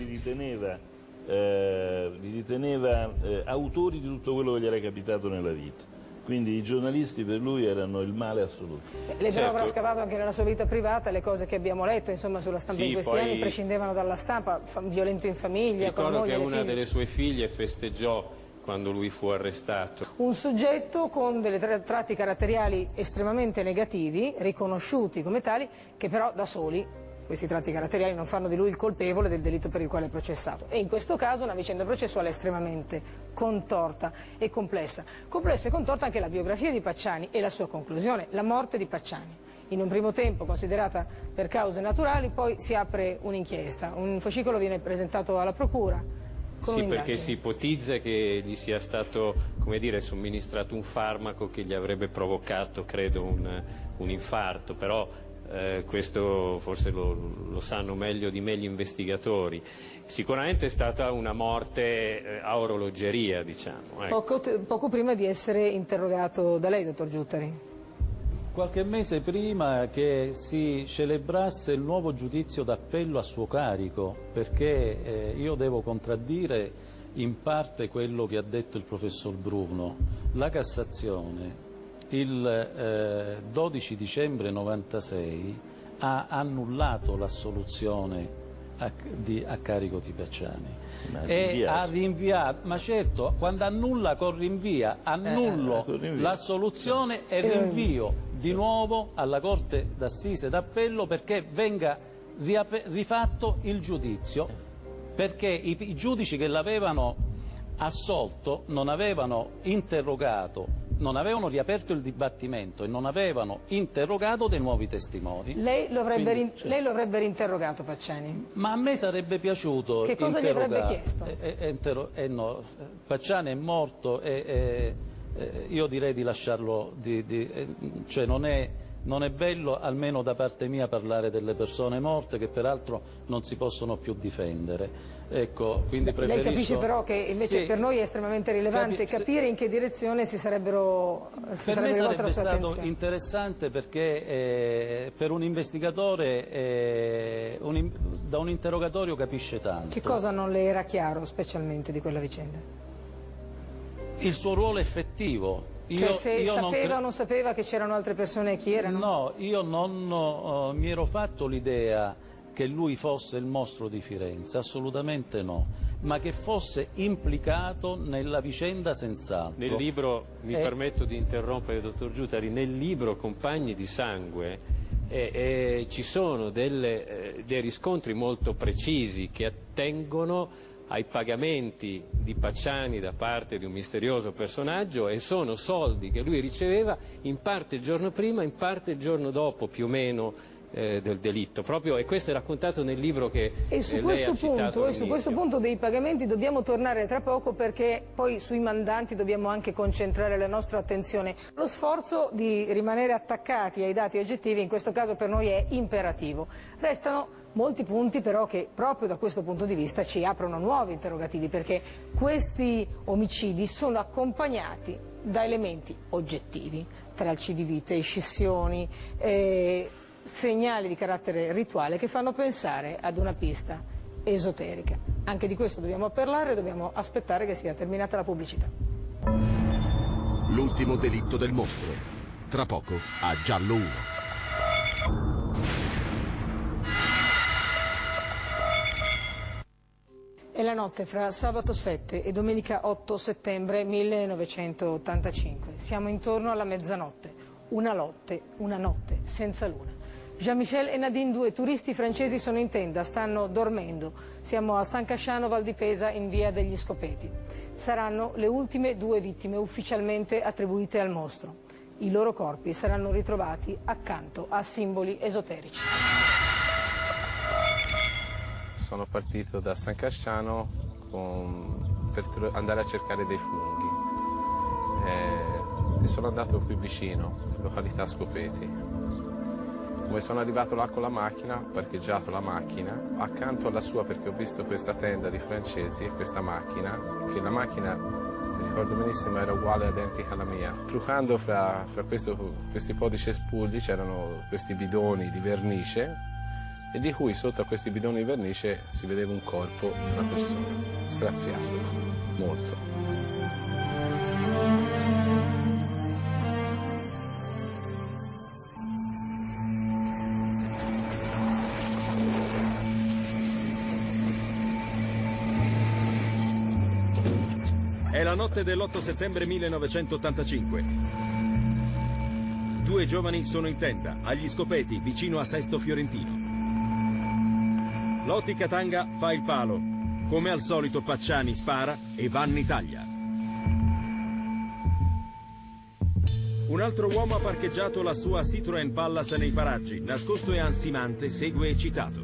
li riteneva autori di tutto quello che gli era capitato nella vita. Quindi i giornalisti per lui erano il male assoluto.
Lei però avrà scavato anche nella sua vita privata, le cose che abbiamo letto insomma, sulla stampa in questi anni prescindevano dalla stampa, violento in famiglia, con la moglie,
ricordo che una
figlie.
delle sue figlie festeggiò quando lui fu arrestato.
Un soggetto con delle tratti caratteriali estremamente negativi, riconosciuti come tali, che però da soli, questi tratti caratteriali, non fanno di lui il colpevole del delitto per il quale è processato. E in questo caso una vicenda processuale estremamente contorta e complessa. Complessa e contorta anche la biografia di Pacciani e la sua conclusione, la morte di Pacciani. In un primo tempo considerata per cause naturali, poi si apre un'inchiesta, un fascicolo viene presentato alla procura.
Sì, perché si ipotizza che gli sia stato, come dire, somministrato un farmaco che gli avrebbe provocato, credo, un infarto, però questo forse lo sanno meglio di me gli investigatori. Sicuramente è stata una morte a orologeria, diciamo. Ecco.
Poco prima di essere interrogato da lei, dottor Giuttari.
Qualche mese prima che si celebrasse il nuovo giudizio d'appello a suo carico, perché io devo contraddire in parte quello che ha detto il professor Bruno. La Cassazione il 12 dicembre 96 ha annullato l'assoluzione a carico di Pacciani e ha rinviato, ma certo, quando annulla con rinvia, annullo l'assoluzione e rinvio di nuovo alla Corte d'Assise d'Appello perché venga rifatto il giudizio, perché i giudici che l'avevano assolto non avevano interrogato, non avevano riaperto il dibattimento e non avevano interrogato dei nuovi testimoni.
Lei lo avrebbe rinterrogato Pacciani?
Ma a me sarebbe piaciuto
Che cosa gli avrebbe chiesto?
No, Pacciani è morto e io direi di lasciarlo, cioè non è bello, almeno da parte mia, parlare delle persone morte che peraltro non si possono più difendere. Ecco, quindi preferisco...
Lei capisce però che invece per noi è estremamente rilevante capire in che direzione si sarebbe rivolta la sua attenzione. Per me sarebbe stato
interessante perché per un investigatore da un interrogatorio capisce tanto.
Che cosa non le era chiaro specialmente di quella vicenda?
Il suo ruolo effettivo.
Cioè se sapeva o non sapeva che c'erano altre persone e chi erano?
No, io non mi ero fatto l'idea che lui fosse il mostro di Firenze, assolutamente no, ma che fosse implicato nella vicenda senz'altro.
Nel libro, mi permetto di interrompere, dottor Giuttari, nel libro Compagni di sangue ci sono dei riscontri molto precisi che attengono ai pagamenti di Pacciani da parte di un misterioso personaggio e sono soldi che lui riceveva in parte il giorno prima, in parte il giorno dopo più o meno del delitto. E questo è raccontato nel libro che lei ha citato all'inizio.
Su questo punto dei pagamenti dobbiamo tornare tra poco perché poi sui mandanti dobbiamo anche concentrare la nostra attenzione. Lo sforzo di rimanere attaccati ai dati oggettivi in questo caso per noi è imperativo. Restano molti punti però che proprio da questo punto di vista ci aprono nuovi interrogativi perché questi omicidi sono accompagnati da elementi oggettivi, tralci di vite, scissioni, segnali di carattere rituale che fanno pensare ad una pista esoterica. Anche di questo dobbiamo parlare e dobbiamo aspettare che sia terminata la pubblicità.
L'ultimo delitto del mostro. Tra poco a Giallo 1.
È la notte fra sabato 7 e domenica 8 settembre 1985. Siamo intorno alla mezzanotte. Una notte senza luna. Jean-Michel e Nadine, due turisti francesi, sono in tenda, stanno dormendo. Siamo a San Casciano Val di Pesa, in via degli Scopeti. Saranno le ultime due vittime ufficialmente attribuite al mostro. I loro corpi saranno ritrovati accanto a simboli esoterici.
Sono partito da San Casciano per andare a cercare dei funghi e sono andato qui vicino, località Scopeti. Come sono arrivato là con la macchina, ho parcheggiato la macchina accanto alla sua, perché ho visto questa tenda di francesi e questa macchina, che la macchina, mi ricordo benissimo, era uguale, identica alla mia. Truccando fra questi po' di cespugli c'erano questi bidoni di vernice, e di cui sotto a questi bidoni di vernice si vedeva un corpo di una persona, straziato, morto.
È la notte dell'8 settembre 1985. Due giovani sono in tenda, agli Scopeti, vicino a Sesto Fiorentino. Lotti Katanga fa il palo. Come al solito Pacciani spara e Vanni taglia. Un altro uomo ha parcheggiato la sua Citroën Pallas nei paraggi. Nascosto e ansimante, segue eccitato.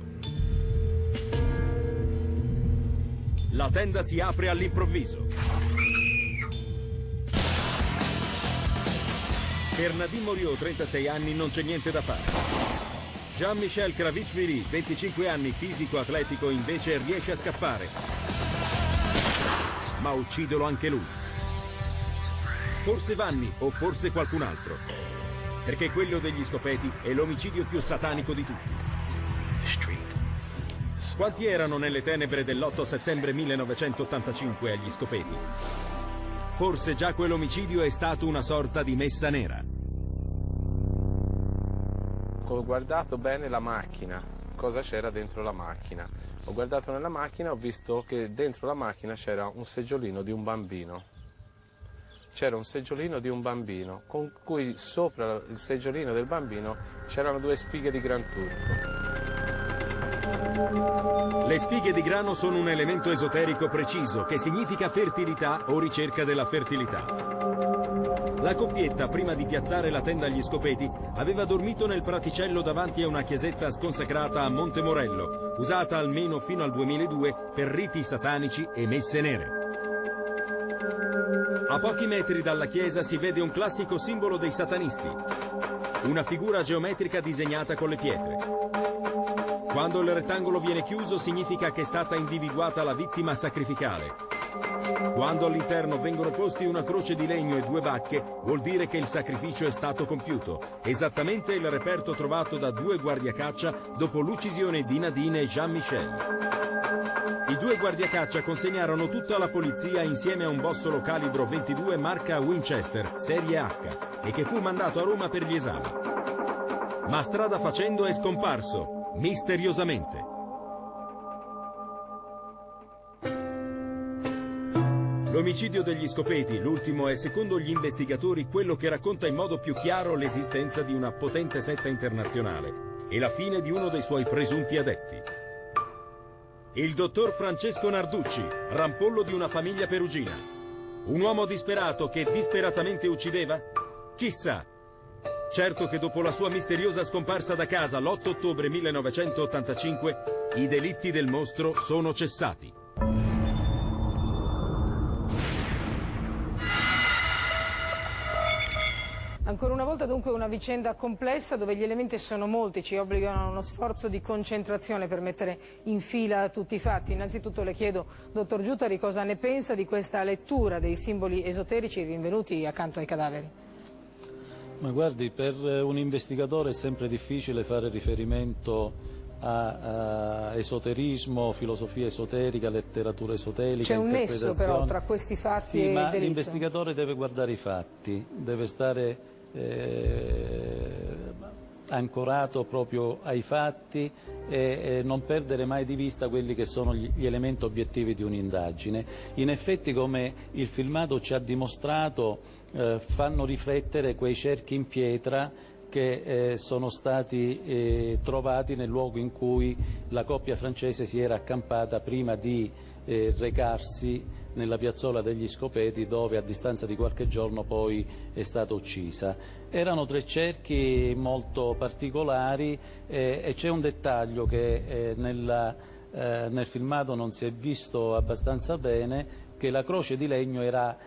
La tenda si apre all'improvviso. Per Nadine Moriot, 36 anni, non c'è niente da fare. Jean-Michel Kravitch-Viry, 25 anni, fisico atletico, invece riesce a scappare. Ma ucciderlo anche lui. Forse Vanni o forse qualcun altro. Perché quello degli Scopeti è l'omicidio più satanico di tutti. Quanti erano nelle tenebre dell'8 settembre 1985 agli Scopeti? Forse già quell'omicidio è stato una sorta di messa nera.
Ho guardato bene la macchina, cosa c'era dentro la macchina. Ho guardato nella macchina e ho visto che dentro la macchina c'era un seggiolino di un bambino. C'era un seggiolino di un bambino, con cui sopra il seggiolino del bambino c'erano due spighe di gran turco.
Le spighe di grano sono un elemento esoterico preciso che significa fertilità o ricerca della fertilità. La coppietta, prima di piazzare la tenda agli Scopeti, aveva dormito nel praticello davanti a una chiesetta sconsacrata a Monte Morello, usata almeno fino al 2002 per riti satanici e messe nere. A pochi metri dalla chiesa si vede un classico simbolo dei satanisti, una figura geometrica disegnata con le pietre. Quando il rettangolo viene chiuso significa che è stata individuata la vittima sacrificale. Quando all'interno vengono posti una croce di legno e due bacche, vuol dire che il sacrificio è stato compiuto. Esattamente il reperto trovato da due guardiacaccia dopo l'uccisione di Nadine e Jean-Michel. I due guardiacaccia consegnarono tutto alla polizia insieme a un bossolo calibro 22 marca Winchester, serie H, e che fu mandato a Roma per gli esami. Ma strada facendo è scomparso, misteriosamente. L'omicidio degli Scopeti, l'ultimo, è secondo gli investigatori quello che racconta in modo più chiaro l'esistenza di una potente setta internazionale e la fine di uno dei suoi presunti adepti. Il dottor Francesco Narducci, rampollo di una famiglia perugina. Un uomo disperato che disperatamente uccideva? Chissà. Certo che dopo la sua misteriosa scomparsa da casa l'8 ottobre 1985, i delitti del mostro sono cessati.
Ancora una volta dunque una vicenda complessa dove gli elementi sono molti, ci obbligano a uno sforzo di concentrazione per mettere in fila tutti i fatti. Innanzitutto le chiedo, dottor Giutari, cosa ne pensa di questa lettura dei simboli esoterici rinvenuti accanto ai cadaveri?
Ma guardi, per un investigatore è sempre difficile fare riferimento a esoterismo, filosofia esoterica, letteratura esoterica.
C'è un nesso però tra questi fatti e il delitto.
L'investigatore deve guardare i fatti, deve stare ancorato proprio ai fatti e non perdere mai di vista quelli che sono gli elementi obiettivi di un'indagine. In effetti, come il filmato ci ha dimostrato, fanno riflettere quei cerchi in pietra che sono stati trovati nel luogo in cui la coppia francese si era accampata prima di recarsi nella piazzola degli Scopeti, dove a distanza di qualche giorno poi è stata uccisa. Erano 3 cerchi molto particolari e c'è un dettaglio che nel filmato non si è visto abbastanza bene, che la croce di legno era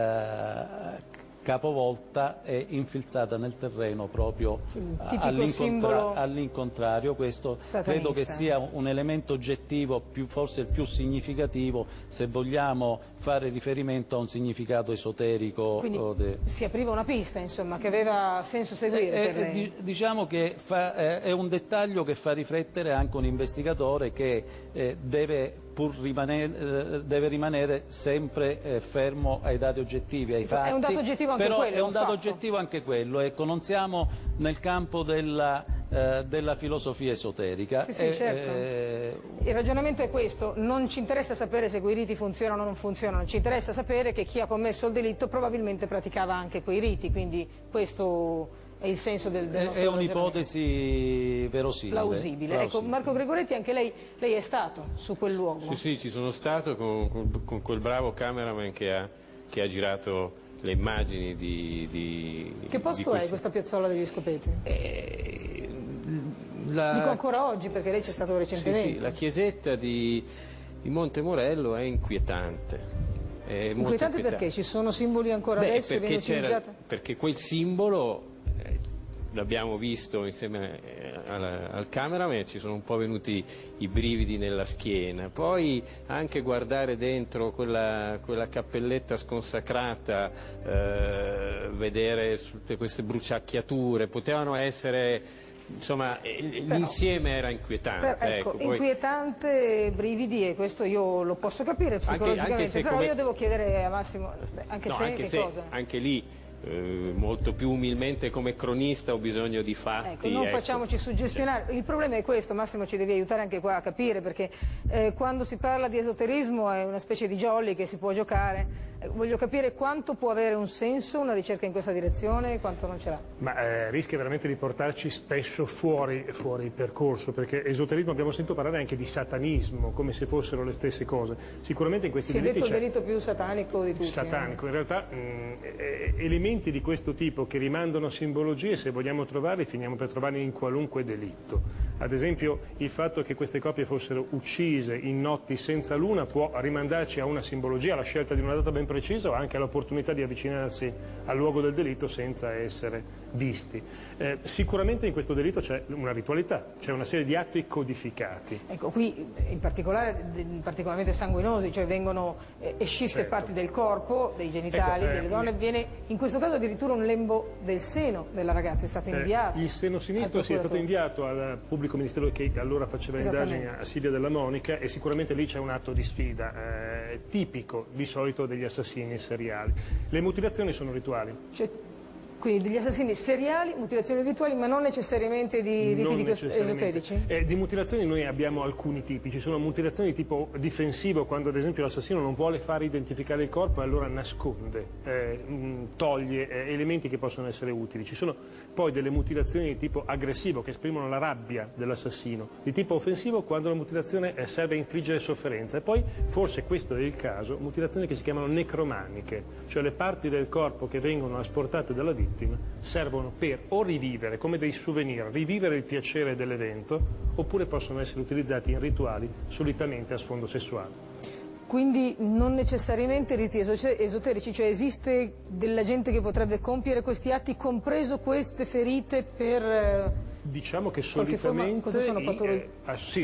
capovolta e infilzata nel terreno proprio all'incontrario. Questo
satanista.
Credo che sia un elemento oggettivo, forse il più significativo, se vogliamo fare riferimento a un significato esoterico.
Quindi si apriva una pista, insomma, che aveva senso seguire per lei.
Diciamo che è un dettaglio che fa riflettere anche un investigatore che deve rimanere sempre fermo ai dati oggettivi, ai fatti.
È un dato oggettivo anche
però
quello.
È un dato oggettivo anche quello, ecco, non siamo nel campo della filosofia esoterica.
Sì, certo. Il ragionamento è questo: non ci interessa sapere se quei riti funzionano o non funzionano, ci interessa sapere che chi ha commesso il delitto probabilmente praticava anche quei riti, quindi questo è il senso del nostro
È un'ipotesi verosimile.
Plausibile. Ecco, Marco Gregoretti, anche lei è stato su quel luogo?
Sì, ci sono stato con quel bravo cameraman che ha girato le immagini di
Che posto è questa piazzola degli Scopeti? Dico ancora oggi, perché lei c'è stato recentemente.
Sì, la chiesetta di Montemorello è inquietante.
Inquietante perché? Ci sono simboli ancora adesso e viene utilizzato?
Perché quel simbolo l'abbiamo visto insieme al cameraman, ci sono un po' venuti i brividi nella schiena. Poi anche guardare dentro quella cappelletta sconsacrata, vedere tutte queste bruciacchiature, potevano essere, insomma, l'insieme era inquietante.
Ecco, inquietante, brividi, e questo io lo posso capire psicologicamente, però io devo chiedere a Massimo, cosa?
Anche lì, molto più umilmente, come cronista ho bisogno di fatti.
Non facciamoci suggestionare. Il problema è questo, Massimo ci devi aiutare anche qua a capire, perché quando si parla di esoterismo è una specie di jolly che si può giocare. Voglio capire quanto può avere un senso una ricerca in questa direzione e quanto non ce l'ha.
Ma rischia veramente di portarci spesso fuori percorso, perché esoterismo, abbiamo sentito parlare anche di satanismo, come se fossero le stesse cose. Sicuramente in questi
delitti si è detto il delitto più satanico di tutti.
Satanico, in realtà elementi di questo tipo che rimandano a simbologie, se vogliamo trovarli, finiamo per trovarli in qualunque delitto. Ad esempio, il fatto che queste coppie fossero uccise in notti senza luna può rimandarci a una simbologia, alla scelta di una data ben precisa, o anche all'opportunità di avvicinarsi al luogo del delitto senza essere visti. Sicuramente in questo delitto c'è una ritualità, c'è una serie di atti codificati.
Ecco, qui in particolare particolarmente sanguinosi, cioè vengono scisse parti del corpo, dei genitali, delle donne, viene in questo caso addirittura un lembo del seno della ragazza è stato inviato.
Il seno sinistro è stato inviato al pubblico ministero che allora faceva indagini a Silvia Della Monica, e sicuramente lì c'è un atto di sfida tipico di solito degli assassini seriali. Le mutilazioni sono rituali.
Quindi degli assassini seriali, mutilazioni rituali, ma non necessariamente di riti esoterici?
Di mutilazioni noi abbiamo alcuni tipi. Ci sono mutilazioni di tipo difensivo, quando ad esempio l'assassino non vuole far identificare il corpo e allora nasconde, toglie elementi che possono essere utili. Ci sono poi delle mutilazioni di tipo aggressivo che esprimono la rabbia dell'assassino, di tipo offensivo quando la mutilazione serve a infliggere sofferenza, e poi, forse questo è il caso, mutilazioni che si chiamano necromaniche, cioè le parti del corpo che vengono asportate dalla vittima servono per o rivivere, come dei souvenir, rivivere il piacere dell'evento, oppure possono essere utilizzati in rituali solitamente a sfondo sessuale.
Quindi non necessariamente riti esoterici, cioè esiste della gente che potrebbe compiere questi atti, compreso queste ferite per...
Diciamo che solitamente...
Cosa sono patologie?
Sì,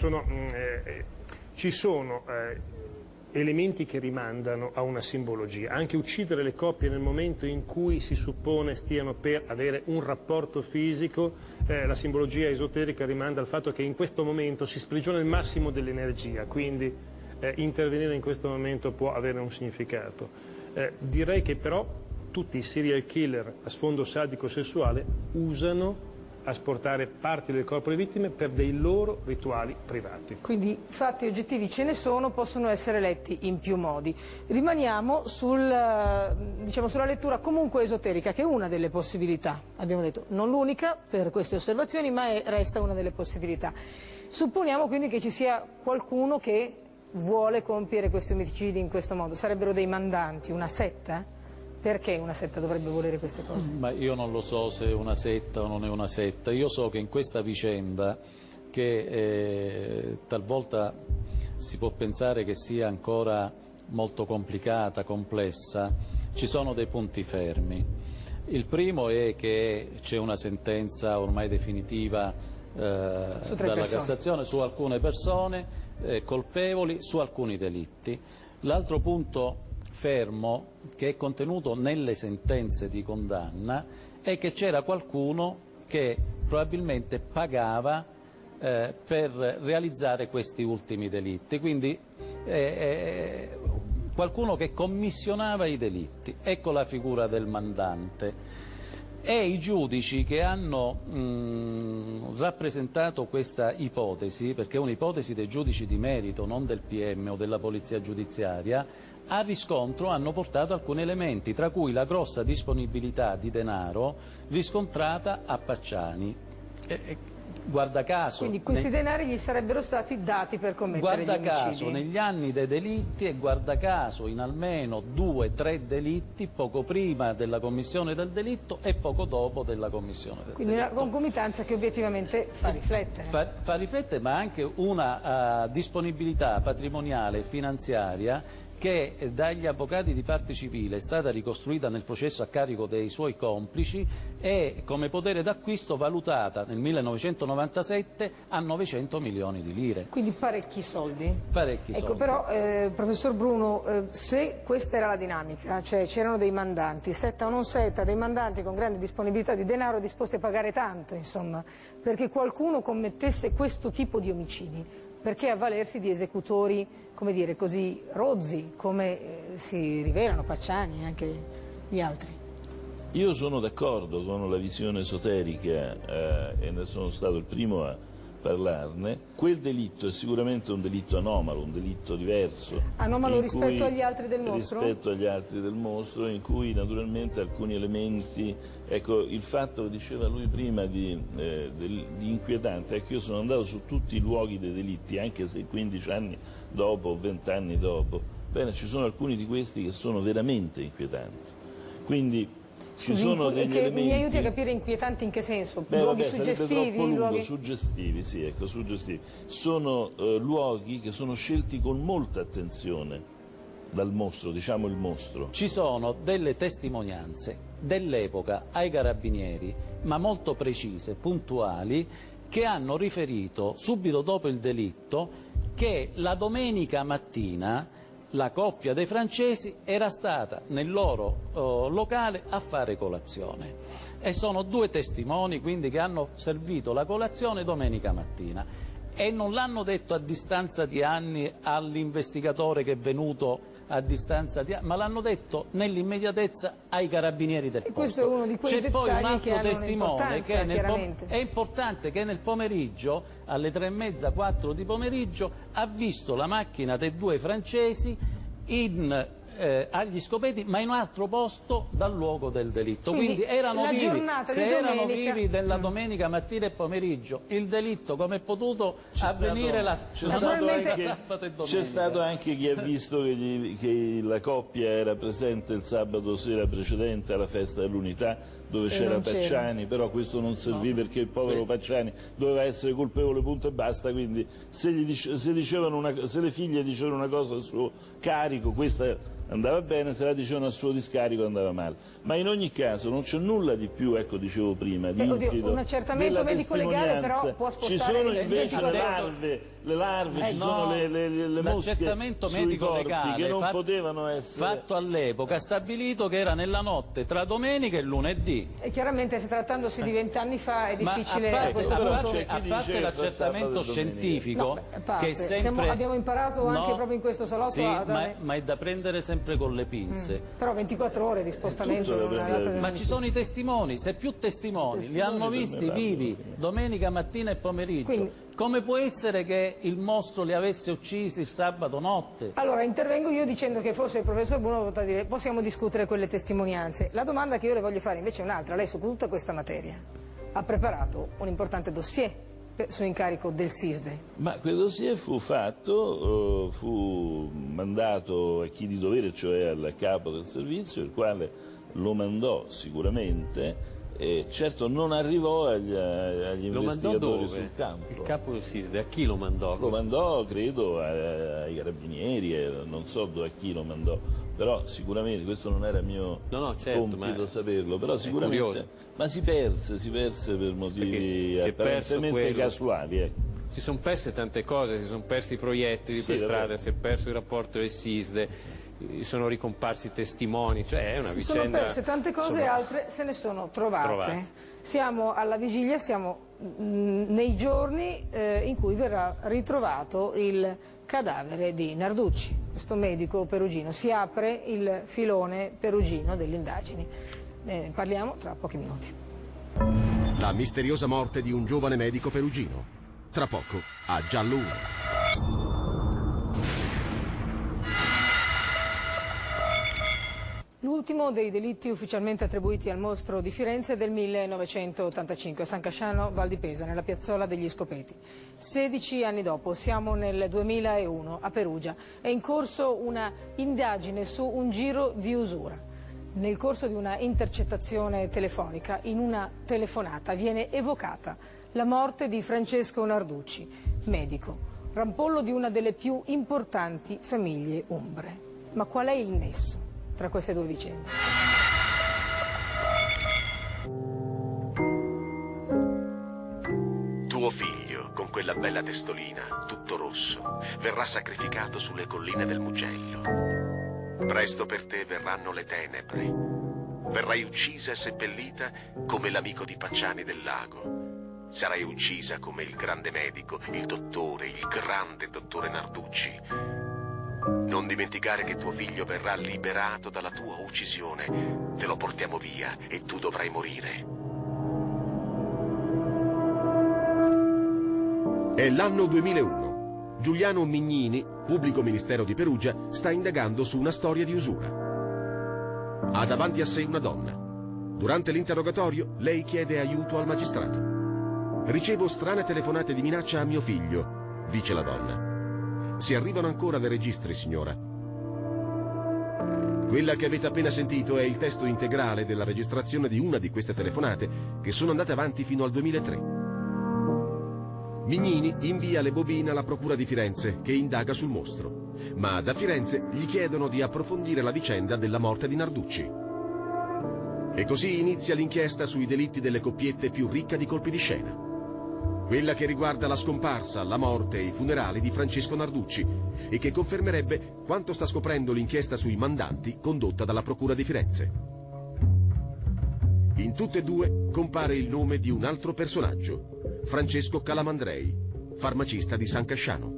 ci sono elementi che rimandano a una simbologia. Anche uccidere le coppie nel momento in cui si suppone stiano per avere un rapporto fisico, la simbologia esoterica rimanda al fatto che in questo momento si sprigiona il massimo dell'energia, quindi intervenire in questo momento può avere un significato. Direi che però tutti i serial killer a sfondo sadico-sessuale usano asportare parti del corpo delle vittime per dei loro rituali privati.
Quindi fatti oggettivi ce ne sono, possono essere letti in più modi. Rimaniamo sulla lettura comunque esoterica, che è una delle possibilità, abbiamo detto, non l'unica per queste osservazioni, ma resta una delle possibilità. Supponiamo quindi che ci sia qualcuno che vuole compiere questi omicidi in questo modo, sarebbero dei mandanti, una setta? Perché una setta dovrebbe volere queste cose?
Ma io non lo so se è una setta o non è una setta, io so che in questa vicenda, che talvolta si può pensare che sia ancora molto complicata, complessa, ci sono dei punti fermi. Il primo è che c'è una sentenza ormai definitiva dalla Cassazione su alcune persone colpevoli, su alcuni delitti. L'altro punto fermo che è contenuto nelle sentenze di condanna è che c'era qualcuno che probabilmente pagava per realizzare questi ultimi delitti, quindi qualcuno che commissionava i delitti. Ecco la figura del mandante. E i giudici che hanno rappresentato questa ipotesi, perché è un'ipotesi dei giudici di merito, non del PM o della polizia giudiziaria, a riscontro hanno portato alcuni elementi, tra cui la grossa disponibilità di denaro riscontrata a Pacciani. Guarda caso,
quindi questi denari gli sarebbero stati dati per commettere gli omicidi.
Guarda caso, negli anni dei delitti e guarda caso in almeno 2 o 3 delitti, poco prima della commissione del delitto e poco dopo della commissione del delitto.
Quindi una concomitanza che obiettivamente fa riflettere.
Fa riflettere, ma anche una disponibilità patrimoniale e finanziaria che dagli avvocati di parte civile è stata ricostruita nel processo a carico dei suoi complici e come potere d'acquisto valutata nel 1997 a 900 milioni di lire.
Quindi parecchi soldi.
Parecchi soldi.
Però, professor Bruno, se questa era la dinamica, cioè c'erano dei mandanti, setta o non setta, dei mandanti con grande disponibilità di denaro disposti a pagare tanto, insomma, perché qualcuno commettesse questo tipo di omicidi, perché avvalersi di esecutori, come dire, così rozzi, come si rivelano Pacciani e anche gli altri?
Io sono d'accordo con la visione esoterica e ne sono stato il primo a parlarne. Quel delitto è sicuramente un delitto anomalo, un delitto diverso.
Anomalo rispetto agli altri del mostro?
Rispetto agli altri del mostro, in cui naturalmente alcuni elementi, ecco il fatto che diceva lui prima di inquietante, è che io sono andato su tutti i luoghi dei delitti, anche se 15 anni dopo o 20 anni dopo, bene, ci sono alcuni di questi che sono veramente inquietanti. Quindi ci sono degli elementi...
Mi aiuti a capire inquietanti in che senso? Luoghi suggestivi?
Luoghi suggestivi, sì, ecco, suggestivi. Sono luoghi che sono scelti con molta attenzione dal mostro, diciamo il mostro.
Ci sono delle testimonianze dell'epoca ai carabinieri, ma molto precise, puntuali, che hanno riferito subito dopo il delitto che la domenica mattina la coppia dei francesi era stata nel loro locale a fare colazione e sono 2 testimoni quindi che hanno servito la colazione domenica mattina e non l'hanno detto a distanza di anni all'investigatore che è venuto a distanza di anni, ma l'hanno detto nell'immediatezza ai carabinieri del posto.
Questo è uno di quei
C'è poi un altro
che hanno
testimone che
è
importante che nel pomeriggio, alle 3:30, 4 di pomeriggio, ha visto la macchina dei 2 francesi agli scopeti, ma in un altro posto dal luoco del delitto. Quindi erano vivi. Se erano vivi della domenica mattina e pomeriggio, il delitto come è potuto avvenire sabato e domenica?
C'è stato anche chi ha visto che la coppia era presente il sabato sera precedente alla festa dell'Unità dove c'era Pacciani, però questo non servì perché il povero Pacciani doveva essere colpevole, punto e basta, quindi se le figlie dicevano una cosa a suo carico, questa andava bene, se la dicevano a suo discarico andava male. Ma in ogni caso non c'è nulla di più, ecco dicevo prima, di infido
un accertamento medico-legale però può spostare...
Ci sono invece le larve, ci sono le mosche sui corpi che non potevano essere...
Fatto all'epoca, stabilito che era nella notte tra domenica e lunedì.
E chiaramente se trattandosi di 20 anni fa è difficile a
parte l'accertamento scientifico che sempre...
abbiamo imparato anche proprio in questo salotto
ma è da prendere sempre sempre con le pinze.
Però 24 ore di spostamento.
Ma ci sono i testimoni, se più testimoni li hanno visti vivi domenica mattina e pomeriggio. Quindi, come può essere che il mostro li avesse uccisi il sabato notte?
Allora intervengo io dicendo che forse il professor Bruno potrà dire possiamo discutere quelle testimonianze. La domanda che io le voglio fare invece è un'altra. Lei su tutta questa materia ha preparato un importante dossier su incarico del SISDE.
Ma quel dossier fu fatto, fu mandato a chi di dovere, cioè al capo del servizio, il quale lo mandò sicuramente. Certo non arrivò agli investigatori sul campo.
Il capo del SISDE, a chi lo mandò?
Lo mandò, credo, ai carabinieri, non so a chi lo mandò, però sicuramente questo non era mio compito saperlo, però sicuramente. Ma si perse per motivi apparentemente casuali.
Si sono perse tante cose, si sono persi i proiettili per strada, si è perso il rapporto del SISDE. Sono ricomparsi testimoni, cioè è una vicenda.
Si sono perse tante cose e altre se ne sono trovate. Siamo alla vigilia, siamo nei giorni in cui verrà ritrovato il cadavere di Narducci, questo medico perugino. Si apre il filone perugino delle indagini. Ne parliamo tra pochi minuti.
La misteriosa morte di un giovane medico perugino. Tra poco a Giallo 1.
L'ultimo dei delitti ufficialmente attribuiti al mostro di Firenze è del 1985 a San Casciano Val di Pesa, nella piazzola degli Scopeti. 16 anni dopo, siamo nel 2001 a Perugia, è in corso una indagine su un giro di usura. Nel corso di una intercettazione telefonica, in una telefonata, viene evocata la morte di Francesco Narducci, medico, rampollo di una delle più importanti famiglie umbre. Ma qual è il nesso tra queste due vicende?
Tuo figlio, con quella bella testolina, tutto rosso, verrà sacrificato sulle colline del Mugello. Presto per te verranno le tenebre. Verrai uccisa e seppellita come l'amico di Pacciani del Lago. Sarai uccisa come il grande medico, il grande dottore Narducci. Non dimenticare che tuo figlio verrà liberato dalla tua uccisione. Te lo portiamo via e tu dovrai morire. È l'anno 2001. Giuliano Mignini, pubblico ministero di Perugia, sta indagando su una storia di usura. Ha davanti a sé una donna. Durante l'interrogatorio, lei chiede aiuto al magistrato. Ricevo strane telefonate di minaccia a mio figlio, dice la donna. Si arrivano ancora dai registri, signora. Quella che avete appena sentito è il testo integrale della registrazione di una di queste telefonate, che sono andate avanti fino al 2003. Mignini invia le bobine alla procura di Firenze, che indaga sul mostro. Ma da Firenze gli chiedono di approfondire la vicenda della morte di Narducci. E così inizia l'inchiesta sui delitti delle coppiette più ricca di colpi di scena. Quella che riguarda la scomparsa, la morte e i funerali di Francesco Narducci e che confermerebbe quanto sta scoprendo l'inchiesta sui mandanti condotta dalla Procura di Firenze. In tutte e due compare il nome di un altro personaggio, Francesco Calamandrei, farmacista di San Casciano.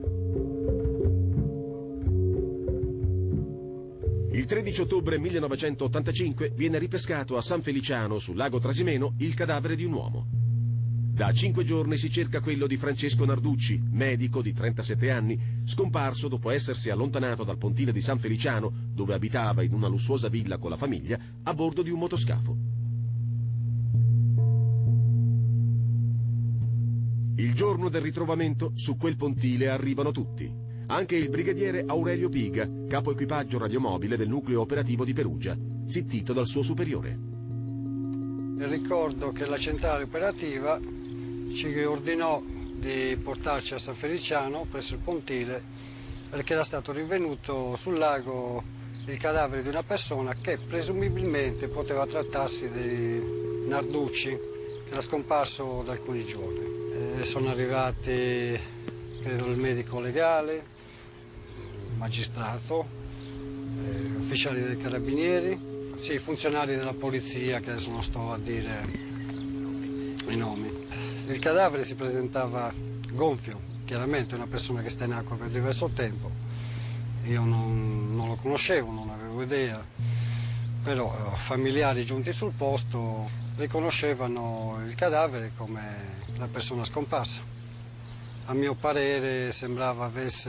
Il 13 ottobre 1985 viene ripescato a San Feliciano, sul lago Trasimeno, il cadavere di un uomo. Da 5 giorni si cerca quello di Francesco Narducci, medico di 37 anni, scomparso dopo essersi allontanato dal pontile di San Feliciano, dove abitava in una lussuosa villa con la famiglia, a bordo di un motoscafo. Il giorno del ritrovamento, su quel pontile arrivano tutti. Anche il brigadiere Aurelio Piga, capo equipaggio radiomobile del nucleo operativo di Perugia, zittito dal suo superiore.
Ricordo che la centrale operativa ci ordinò di portarci a San Feliciano presso il pontile perché era stato rinvenuto sul lago il cadavere di una persona che presumibilmente poteva trattarsi di Narducci, che era scomparso da alcuni giorni. Sono arrivati, credo, il medico legale, il magistrato, ufficiali dei carabinieri, sì, funzionari della polizia, che adesso non sto a dire i nomi. Il cadavere si presentava gonfio, chiaramente una persona che sta in acqua per diverso tempo. Io non lo lo conoscevo, non avevo idea, però familiari giunti sul posto riconoscevano il cadavere come la persona scomparsa. A mio parere sembrava avesse,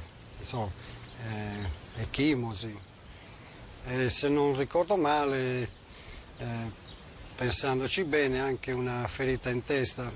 ecchimosi, e se non ricordo male, pensandoci bene, anche una ferita in testa.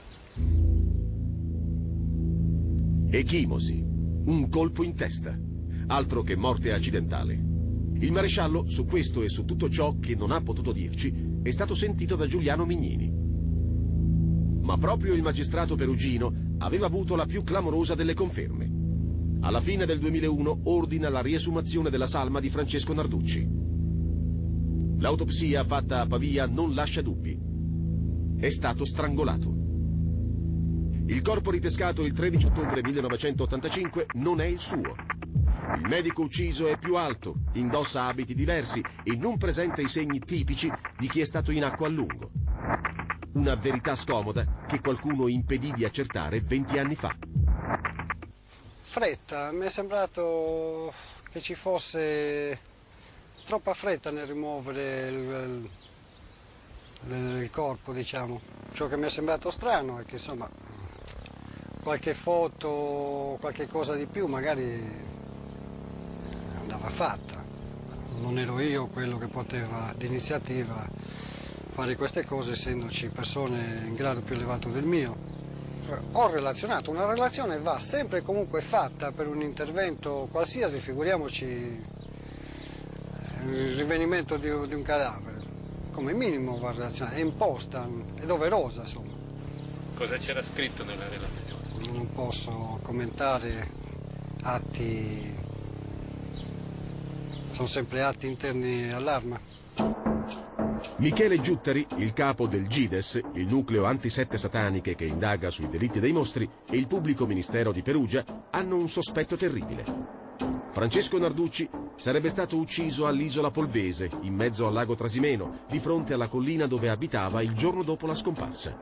Ecchimosi, un colpo in testa, altro che morte accidentale. Il maresciallo, su questo e su tutto ciò che non ha potuto dirci, è stato sentito da Giuliano Mignini. Ma proprio il magistrato perugino aveva avuto la più clamorosa delle conferme. Alla fine del 2001 ordina la riesumazione della salma di Francesco Narducci. L'autopsia fatta a Pavia non lascia dubbi. È stato strangolato. Il corpo ripescato il 13 ottobre 1985 non è il suo. Il medico ucciso è più alto, indossa abiti diversi e non presenta i segni tipici di chi è stato in acqua a lungo. Una verità scomoda che qualcuno impedì di accertare 20 anni fa.
Fretta, mi è sembrato che ci fosse troppa fretta nel rimuovere il corpo, diciamo. Ciò che mi è sembrato strano è che, insomma, qualche foto, qualche cosa di più magari andava fatta. Non ero io quello che poteva d'iniziativa fare queste cose, essendoci persone in grado più elevato del mio. Ho relazionato, una relazione va sempre e comunque fatta per un intervento qualsiasi, figuriamoci il rinvenimento di un cadavere. Come minimo va relazionata, è imposta, è doverosa, insomma.
Cosa c'era scritto nella relazione?
Non posso commentare atti, sono sempre atti interni all'Arma.
Michele Giuttari, il capo del GIDES, il nucleo antisette sataniche che indaga sui delitti dei mostri, e il pubblico ministero di Perugia hanno un sospetto terribile. Francesco Narducci sarebbe stato ucciso all'isola Polvese, in mezzo al lago Trasimeno, di fronte alla collina dove abitava il giorno dopo la scomparsa.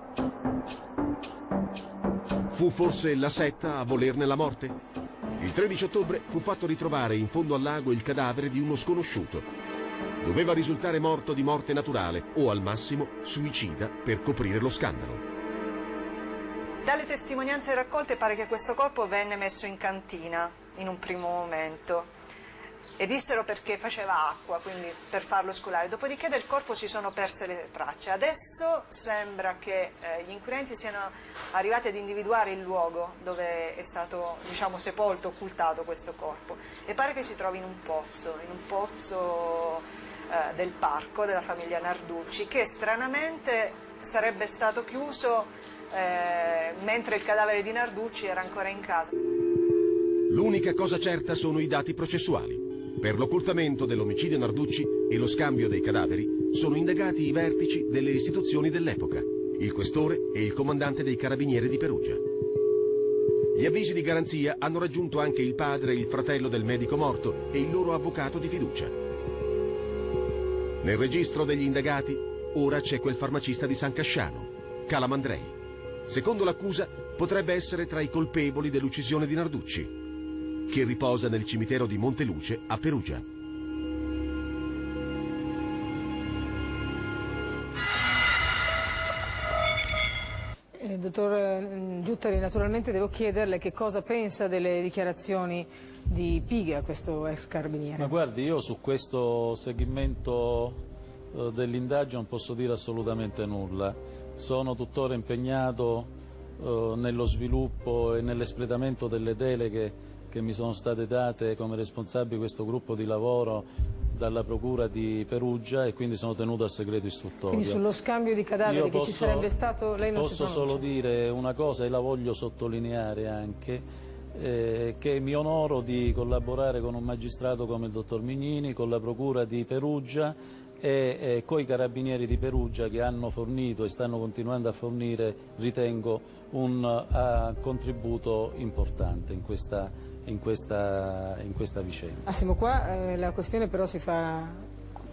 Fu forse la setta a volerne la morte? Il 13 ottobre fu fatto ritrovare in fondo al lago il cadavere di uno sconosciuto. Doveva risultare morto di morte naturale o al massimo suicida per coprire lo scandalo.
Dalle testimonianze raccolte pare che questo corpo venne messo in cantina in un primo momento e dissero perché faceva acqua, quindi per farlo scolare. Dopodiché del corpo si sono perse le tracce. Adesso sembra che gli inquirenti siano arrivati ad individuare il luogo dove è stato, diciamo, sepolto, occultato questo corpo, e pare che si trovi in un pozzo del parco della famiglia Narducci, che stranamente sarebbe stato chiuso mentre il cadavere di Narducci era ancora in casa.
L'unica cosa certa sono i dati processuali. Per l'occultamento dell'omicidio Narducci e lo scambio dei cadaveri sono indagati i vertici delle istituzioni dell'epoca, il questore e il comandante dei carabinieri di Perugia. Gli avvisi di garanzia hanno raggiunto anche il padre e il fratello del medico morto e il loro avvocato di fiducia. Nel registro degli indagati ora c'è quel farmacista di San Casciano, Calamandrei. Secondo l'accusa potrebbe essere tra i colpevoli dell'uccisione di Narducci, che riposa nel cimitero di Monteluce a Perugia.
Dottor Giuttari, naturalmente devo chiederle che cosa pensa delle dichiarazioni di Piga, questo ex carabiniere.
Ma guardi, io su questo segmento dell'indagine non posso dire assolutamente nulla. Sono tuttora impegnato nello sviluppo e nell'espletamento delle deleghe che mi sono state date come responsabile di questo gruppo di lavoro dalla Procura di Perugia, e quindi sono tenuto al segreto istruttorio.
Quindi sullo scambio di cadaveri che ci sarebbe stato, lei non si pronuncia?
Posso solo dire una cosa, e la voglio sottolineare anche, che mi onoro di collaborare con un magistrato come il dottor Mignini, con la Procura di Perugia e coi Carabinieri di Perugia, che hanno fornito e stanno continuando a fornire, ritengo, un contributo importante in questa vicenda.
Massimo, qua la questione però si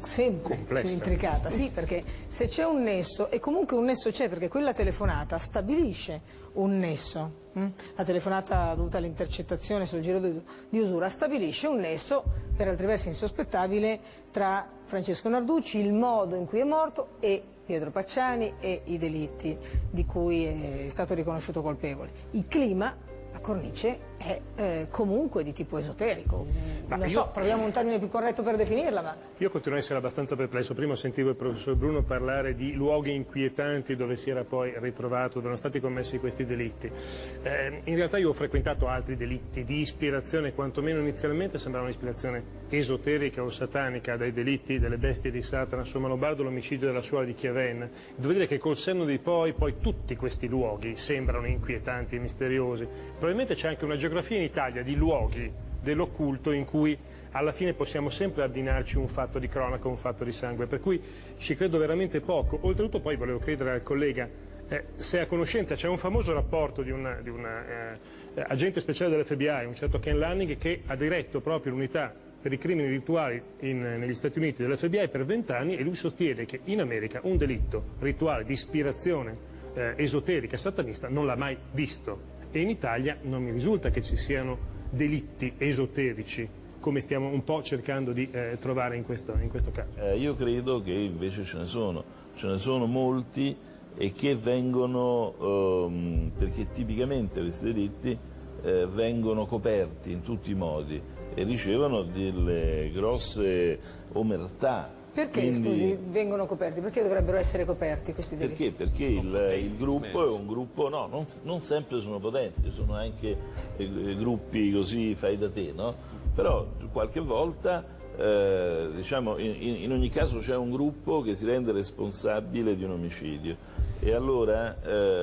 sempre
complessa.
più intricata, sì, perché se c'è un nesso, e comunque un nesso c'è perché quella telefonata stabilisce un nesso, la telefonata dovuta all'intercettazione sul giro di usura stabilisce un nesso per altri versi insospettabile tra Francesco Narducci, il modo in cui è morto, e Pietro Pacciani e i delitti di cui è stato riconosciuto colpevole. Il clima, la cornice, è comunque di tipo esoterico. Non so, troviamo un termine più corretto per definirla, ma...
Io continuo a essere abbastanza perplesso. Prima sentivo il professor Bruno parlare di luoghi inquietanti dove si era poi ritrovato, dove erano stati commessi questi delitti. In realtà io ho frequentato altri delitti di ispirazione, quantomeno inizialmente sembrava un'ispirazione esoterica o satanica, dai delitti delle bestie di Satana, Somma Lombardo, l'omicidio della suora di Chiavenna. Devo dire che col senno di poi tutti questi luoghi sembrano inquietanti e misteriosi. Probabilmente c'è anche una geografia in Italia di luoghi dell'occulto in cui alla fine possiamo sempre abbinarci un fatto di cronaca, un fatto di sangue, per cui ci credo veramente poco. Oltretutto poi volevo chiedere al collega se a conoscenza c'è un famoso rapporto di un agente speciale dell'FBI, un certo Ken Lanning, che ha diretto proprio l'unità per i crimini rituali negli Stati Uniti dell'FBI per 20 anni, e lui sostiene che in America un delitto rituale di ispirazione esoterica satanista non l'ha mai visto, e in Italia non mi risulta che ci siano delitti esoterici come stiamo un po' cercando di trovare in questo caso.
Io credo che invece ce ne sono molti, e che vengono, perché tipicamente questi delitti vengono coperti in tutti i modi e ricevono delle grosse omertà.
Perché, scusi, vengono coperti? Perché dovrebbero essere coperti questi delitti?
Perché il gruppo è un gruppo, no, non sempre sono potenti, sono anche gruppi così fai da te, no? Però qualche volta, diciamo, in ogni caso c'è un gruppo che si rende responsabile di un omicidio, e allora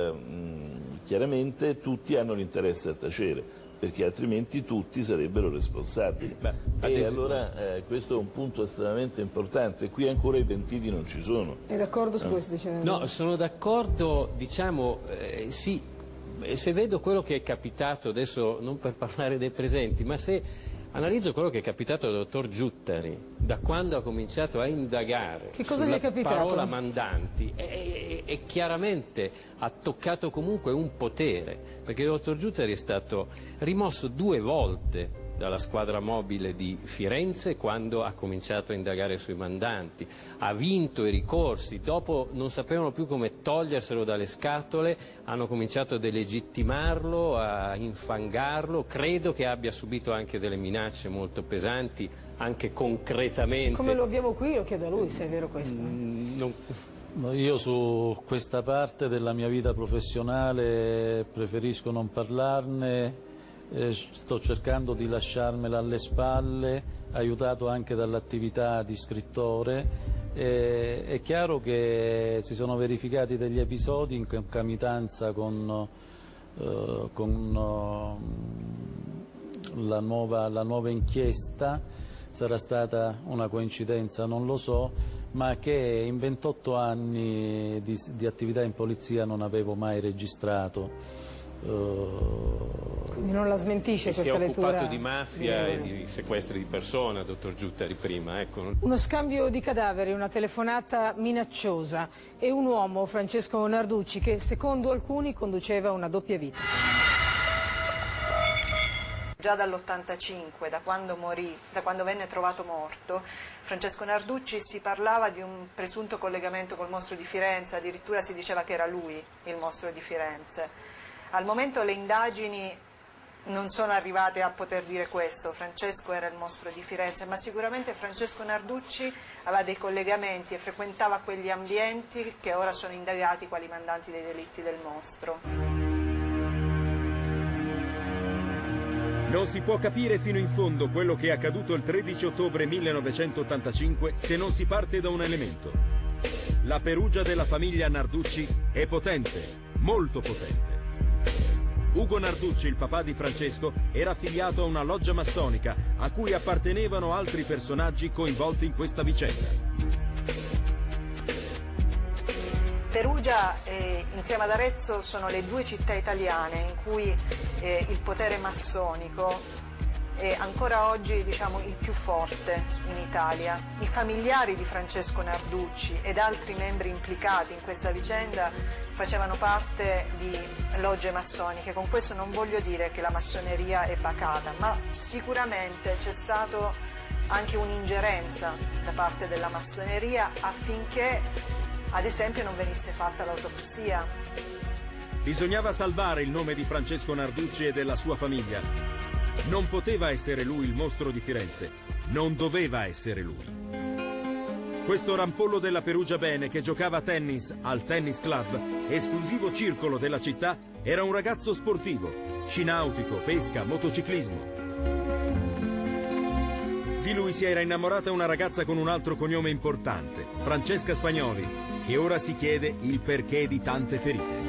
chiaramente tutti hanno l'interesse a tacere, perché altrimenti tutti sarebbero responsabili. E allora questo è un punto estremamente importante. Qui ancora i pentiti non ci sono.
È d'accordo su questo, diceva?
No, sono d'accordo, diciamo, sì, se vedo quello che è capitato, adesso non per parlare dei presenti, ma se analizzo quello che è capitato al dottor Giuttari da quando ha cominciato a indagare sulla parola mandanti, e chiaramente ha toccato comunque un potere, perché il dottor Giuttari è stato rimosso 2 volte dalla squadra mobile di Firenze quando ha cominciato a indagare sui mandanti, ha vinto i ricorsi, dopo non sapevano più come toglierselo dalle scatole, hanno cominciato a delegittimarlo, a infangarlo, credo che abbia subito anche delle minacce molto pesanti, anche concretamente.
Siccome lo abbiamo qui, lo chiedo a lui se è vero questo.
Io su questa parte della mia vita professionale preferisco non parlarne. Sto cercando di lasciarmela alle spalle, aiutato anche dall'attività di scrittore. È chiaro che si sono verificati degli episodi in concomitanza con la nuova inchiesta. Sarà stata una coincidenza, non lo so, ma che in 28 anni di attività in polizia non avevo mai registrato.
Quindi non la smentisce questa lettura?
Si è occupato di mafia e di sequestri di persona, dottor Giuttari, prima. Ecco.
Uno scambio di cadaveri, una telefonata minacciosa e un uomo, Francesco Narducci, che secondo alcuni conduceva una doppia vita.
Già dall'85, da quando morì, da quando venne trovato morto, Francesco Narducci si parlava di un presunto collegamento col mostro di Firenze, addirittura si diceva che era lui il mostro di Firenze. Al momento le indagini non sono arrivate a poter dire questo, Francesco era il mostro di Firenze, ma sicuramente Francesco Narducci aveva dei collegamenti e frequentava quegli ambienti che ora sono indagati quali mandanti dei delitti del mostro.
Non si può capire fino in fondo quello che è accaduto il 13 ottobre 1985 se non si parte da un elemento. La Perugia della famiglia Narducci è potente, molto potente. Ugo Narducci, il papà di Francesco, era affiliato a una loggia massonica a cui appartenevano altri personaggi coinvolti in questa vicenda.
Perugia insieme ad Arezzo sono le 2 città italiane in cui il potere massonico è ancora oggi, diciamo, il più forte in Italia. I familiari di Francesco Narducci ed altri membri implicati in questa vicenda facevano parte di logge massoniche. Con questo non voglio dire che la massoneria è bacata, ma sicuramente c'è stato anche un'ingerenza da parte della massoneria affinché, ad esempio, non venisse fatta l'autopsia.
Bisognava salvare il nome di Francesco Narducci e della sua famiglia. Non poteva essere lui il mostro di Firenze, non doveva essere lui. Questo rampollo della Perugia Bene, che giocava a tennis al Tennis Club, esclusivo circolo della città, era un ragazzo sportivo, sci nautico, pesca, motociclismo. Di lui si era innamorata una ragazza con un altro cognome importante, Francesca Spagnoli, che ora si chiede il perché di tante ferite.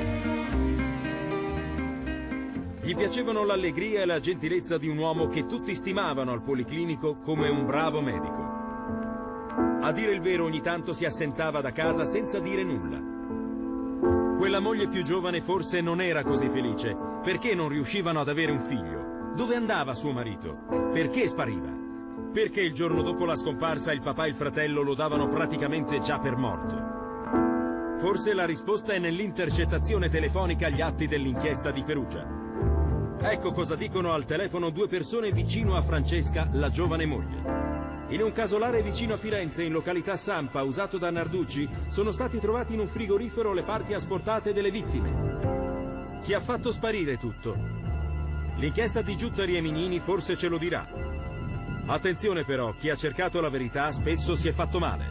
Gli piacevano l'allegria e la gentilezza di un uomo che tutti stimavano al Policlinico come un bravo medico. A dire il vero, ogni tanto si assentava da casa senza dire nulla. Quella moglie più giovane forse non era così felice. Perché non riuscivano ad avere un figlio? Dove andava suo marito? Perché spariva? Perché il giorno dopo la scomparsa il papà e il fratello lo davano praticamente già per morto? Forse la risposta è nell'intercettazione telefonica agli atti dell'inchiesta di Perugia. Ecco cosa dicono al telefono due persone vicino a Francesca, la giovane moglie. In un casolare vicino a Firenze, in località Sampa, usato da Narducci, sono stati trovati in un frigorifero le parti asportate delle vittime. Chi ha fatto sparire tutto? L'inchiesta di Giuttari e Minini forse ce lo dirà. Attenzione però, chi ha cercato la verità spesso si è fatto male.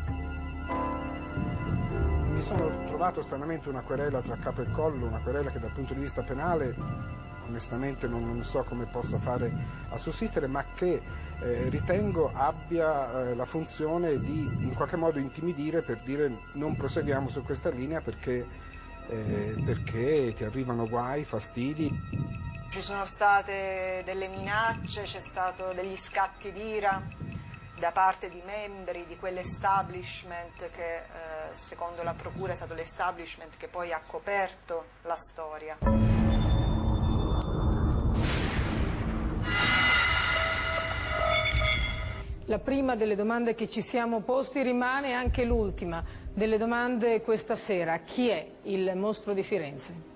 Mi sono trovato stranamente una querela tra capo e collo, una querela che dal punto di vista penale onestamente non so come possa fare a sussistere, ma che ritengo abbia la funzione di in qualche modo intimidire, per dire non proseguiamo su questa linea perché ti arrivano guai, fastidi.
Ci sono state delle minacce, c'è stato degli scatti d'ira da parte di membri di quell'establishment che secondo la procura è stato l'establishment che poi ha coperto la storia.
La prima delle domande che ci siamo posti rimane anche l'ultima delle domande questa sera. Chi è il mostro di Firenze?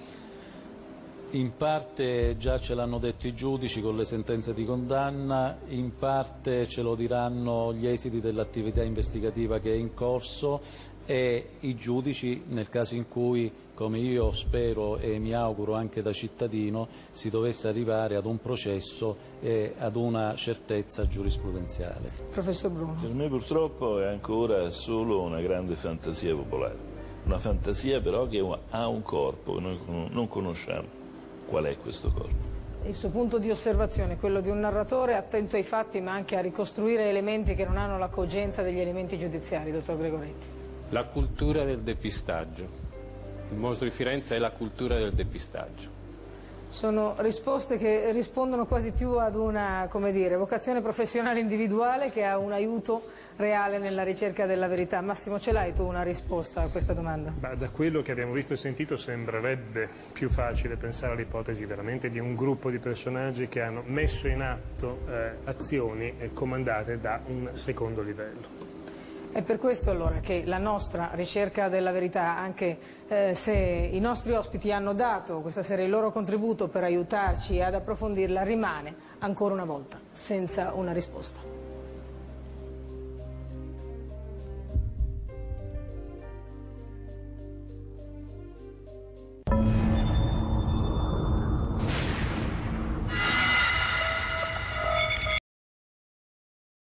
In parte già ce l'hanno detto i giudici con le sentenze di condanna, in parte ce lo diranno gli esiti dell'attività investigativa che è in corso e i giudici nel caso in cui, come io spero e mi auguro anche da cittadino, si dovesse arrivare ad un processo e ad una certezza giurisprudenziale.
Professor Bruno.
Per me purtroppo è ancora solo una grande fantasia popolare, una fantasia però che ha un corpo, noi non conosciamo qual è questo corpo.
Il suo punto di osservazione è quello di un narratore attento ai fatti ma anche a ricostruire elementi che non hanno la cogenza degli elementi giudiziari, dottor Gregoretti.
La cultura del depistaggio. Il mostro di Firenze è la cultura del depistaggio.
Sono risposte che rispondono quasi più ad una, come dire, vocazione professionale individuale che a un aiuto reale nella ricerca della verità. Massimo, ce l'hai tu una risposta a questa domanda?
Da quello che abbiamo visto e sentito sembrerebbe più facile pensare all'ipotesi veramente di un gruppo di personaggi che hanno messo in atto azioni comandate da un secondo livello.
È per questo allora che la nostra ricerca della verità, anche se i nostri ospiti hanno dato questa sera il loro contributo per aiutarci ad approfondirla, rimane ancora una volta senza una risposta.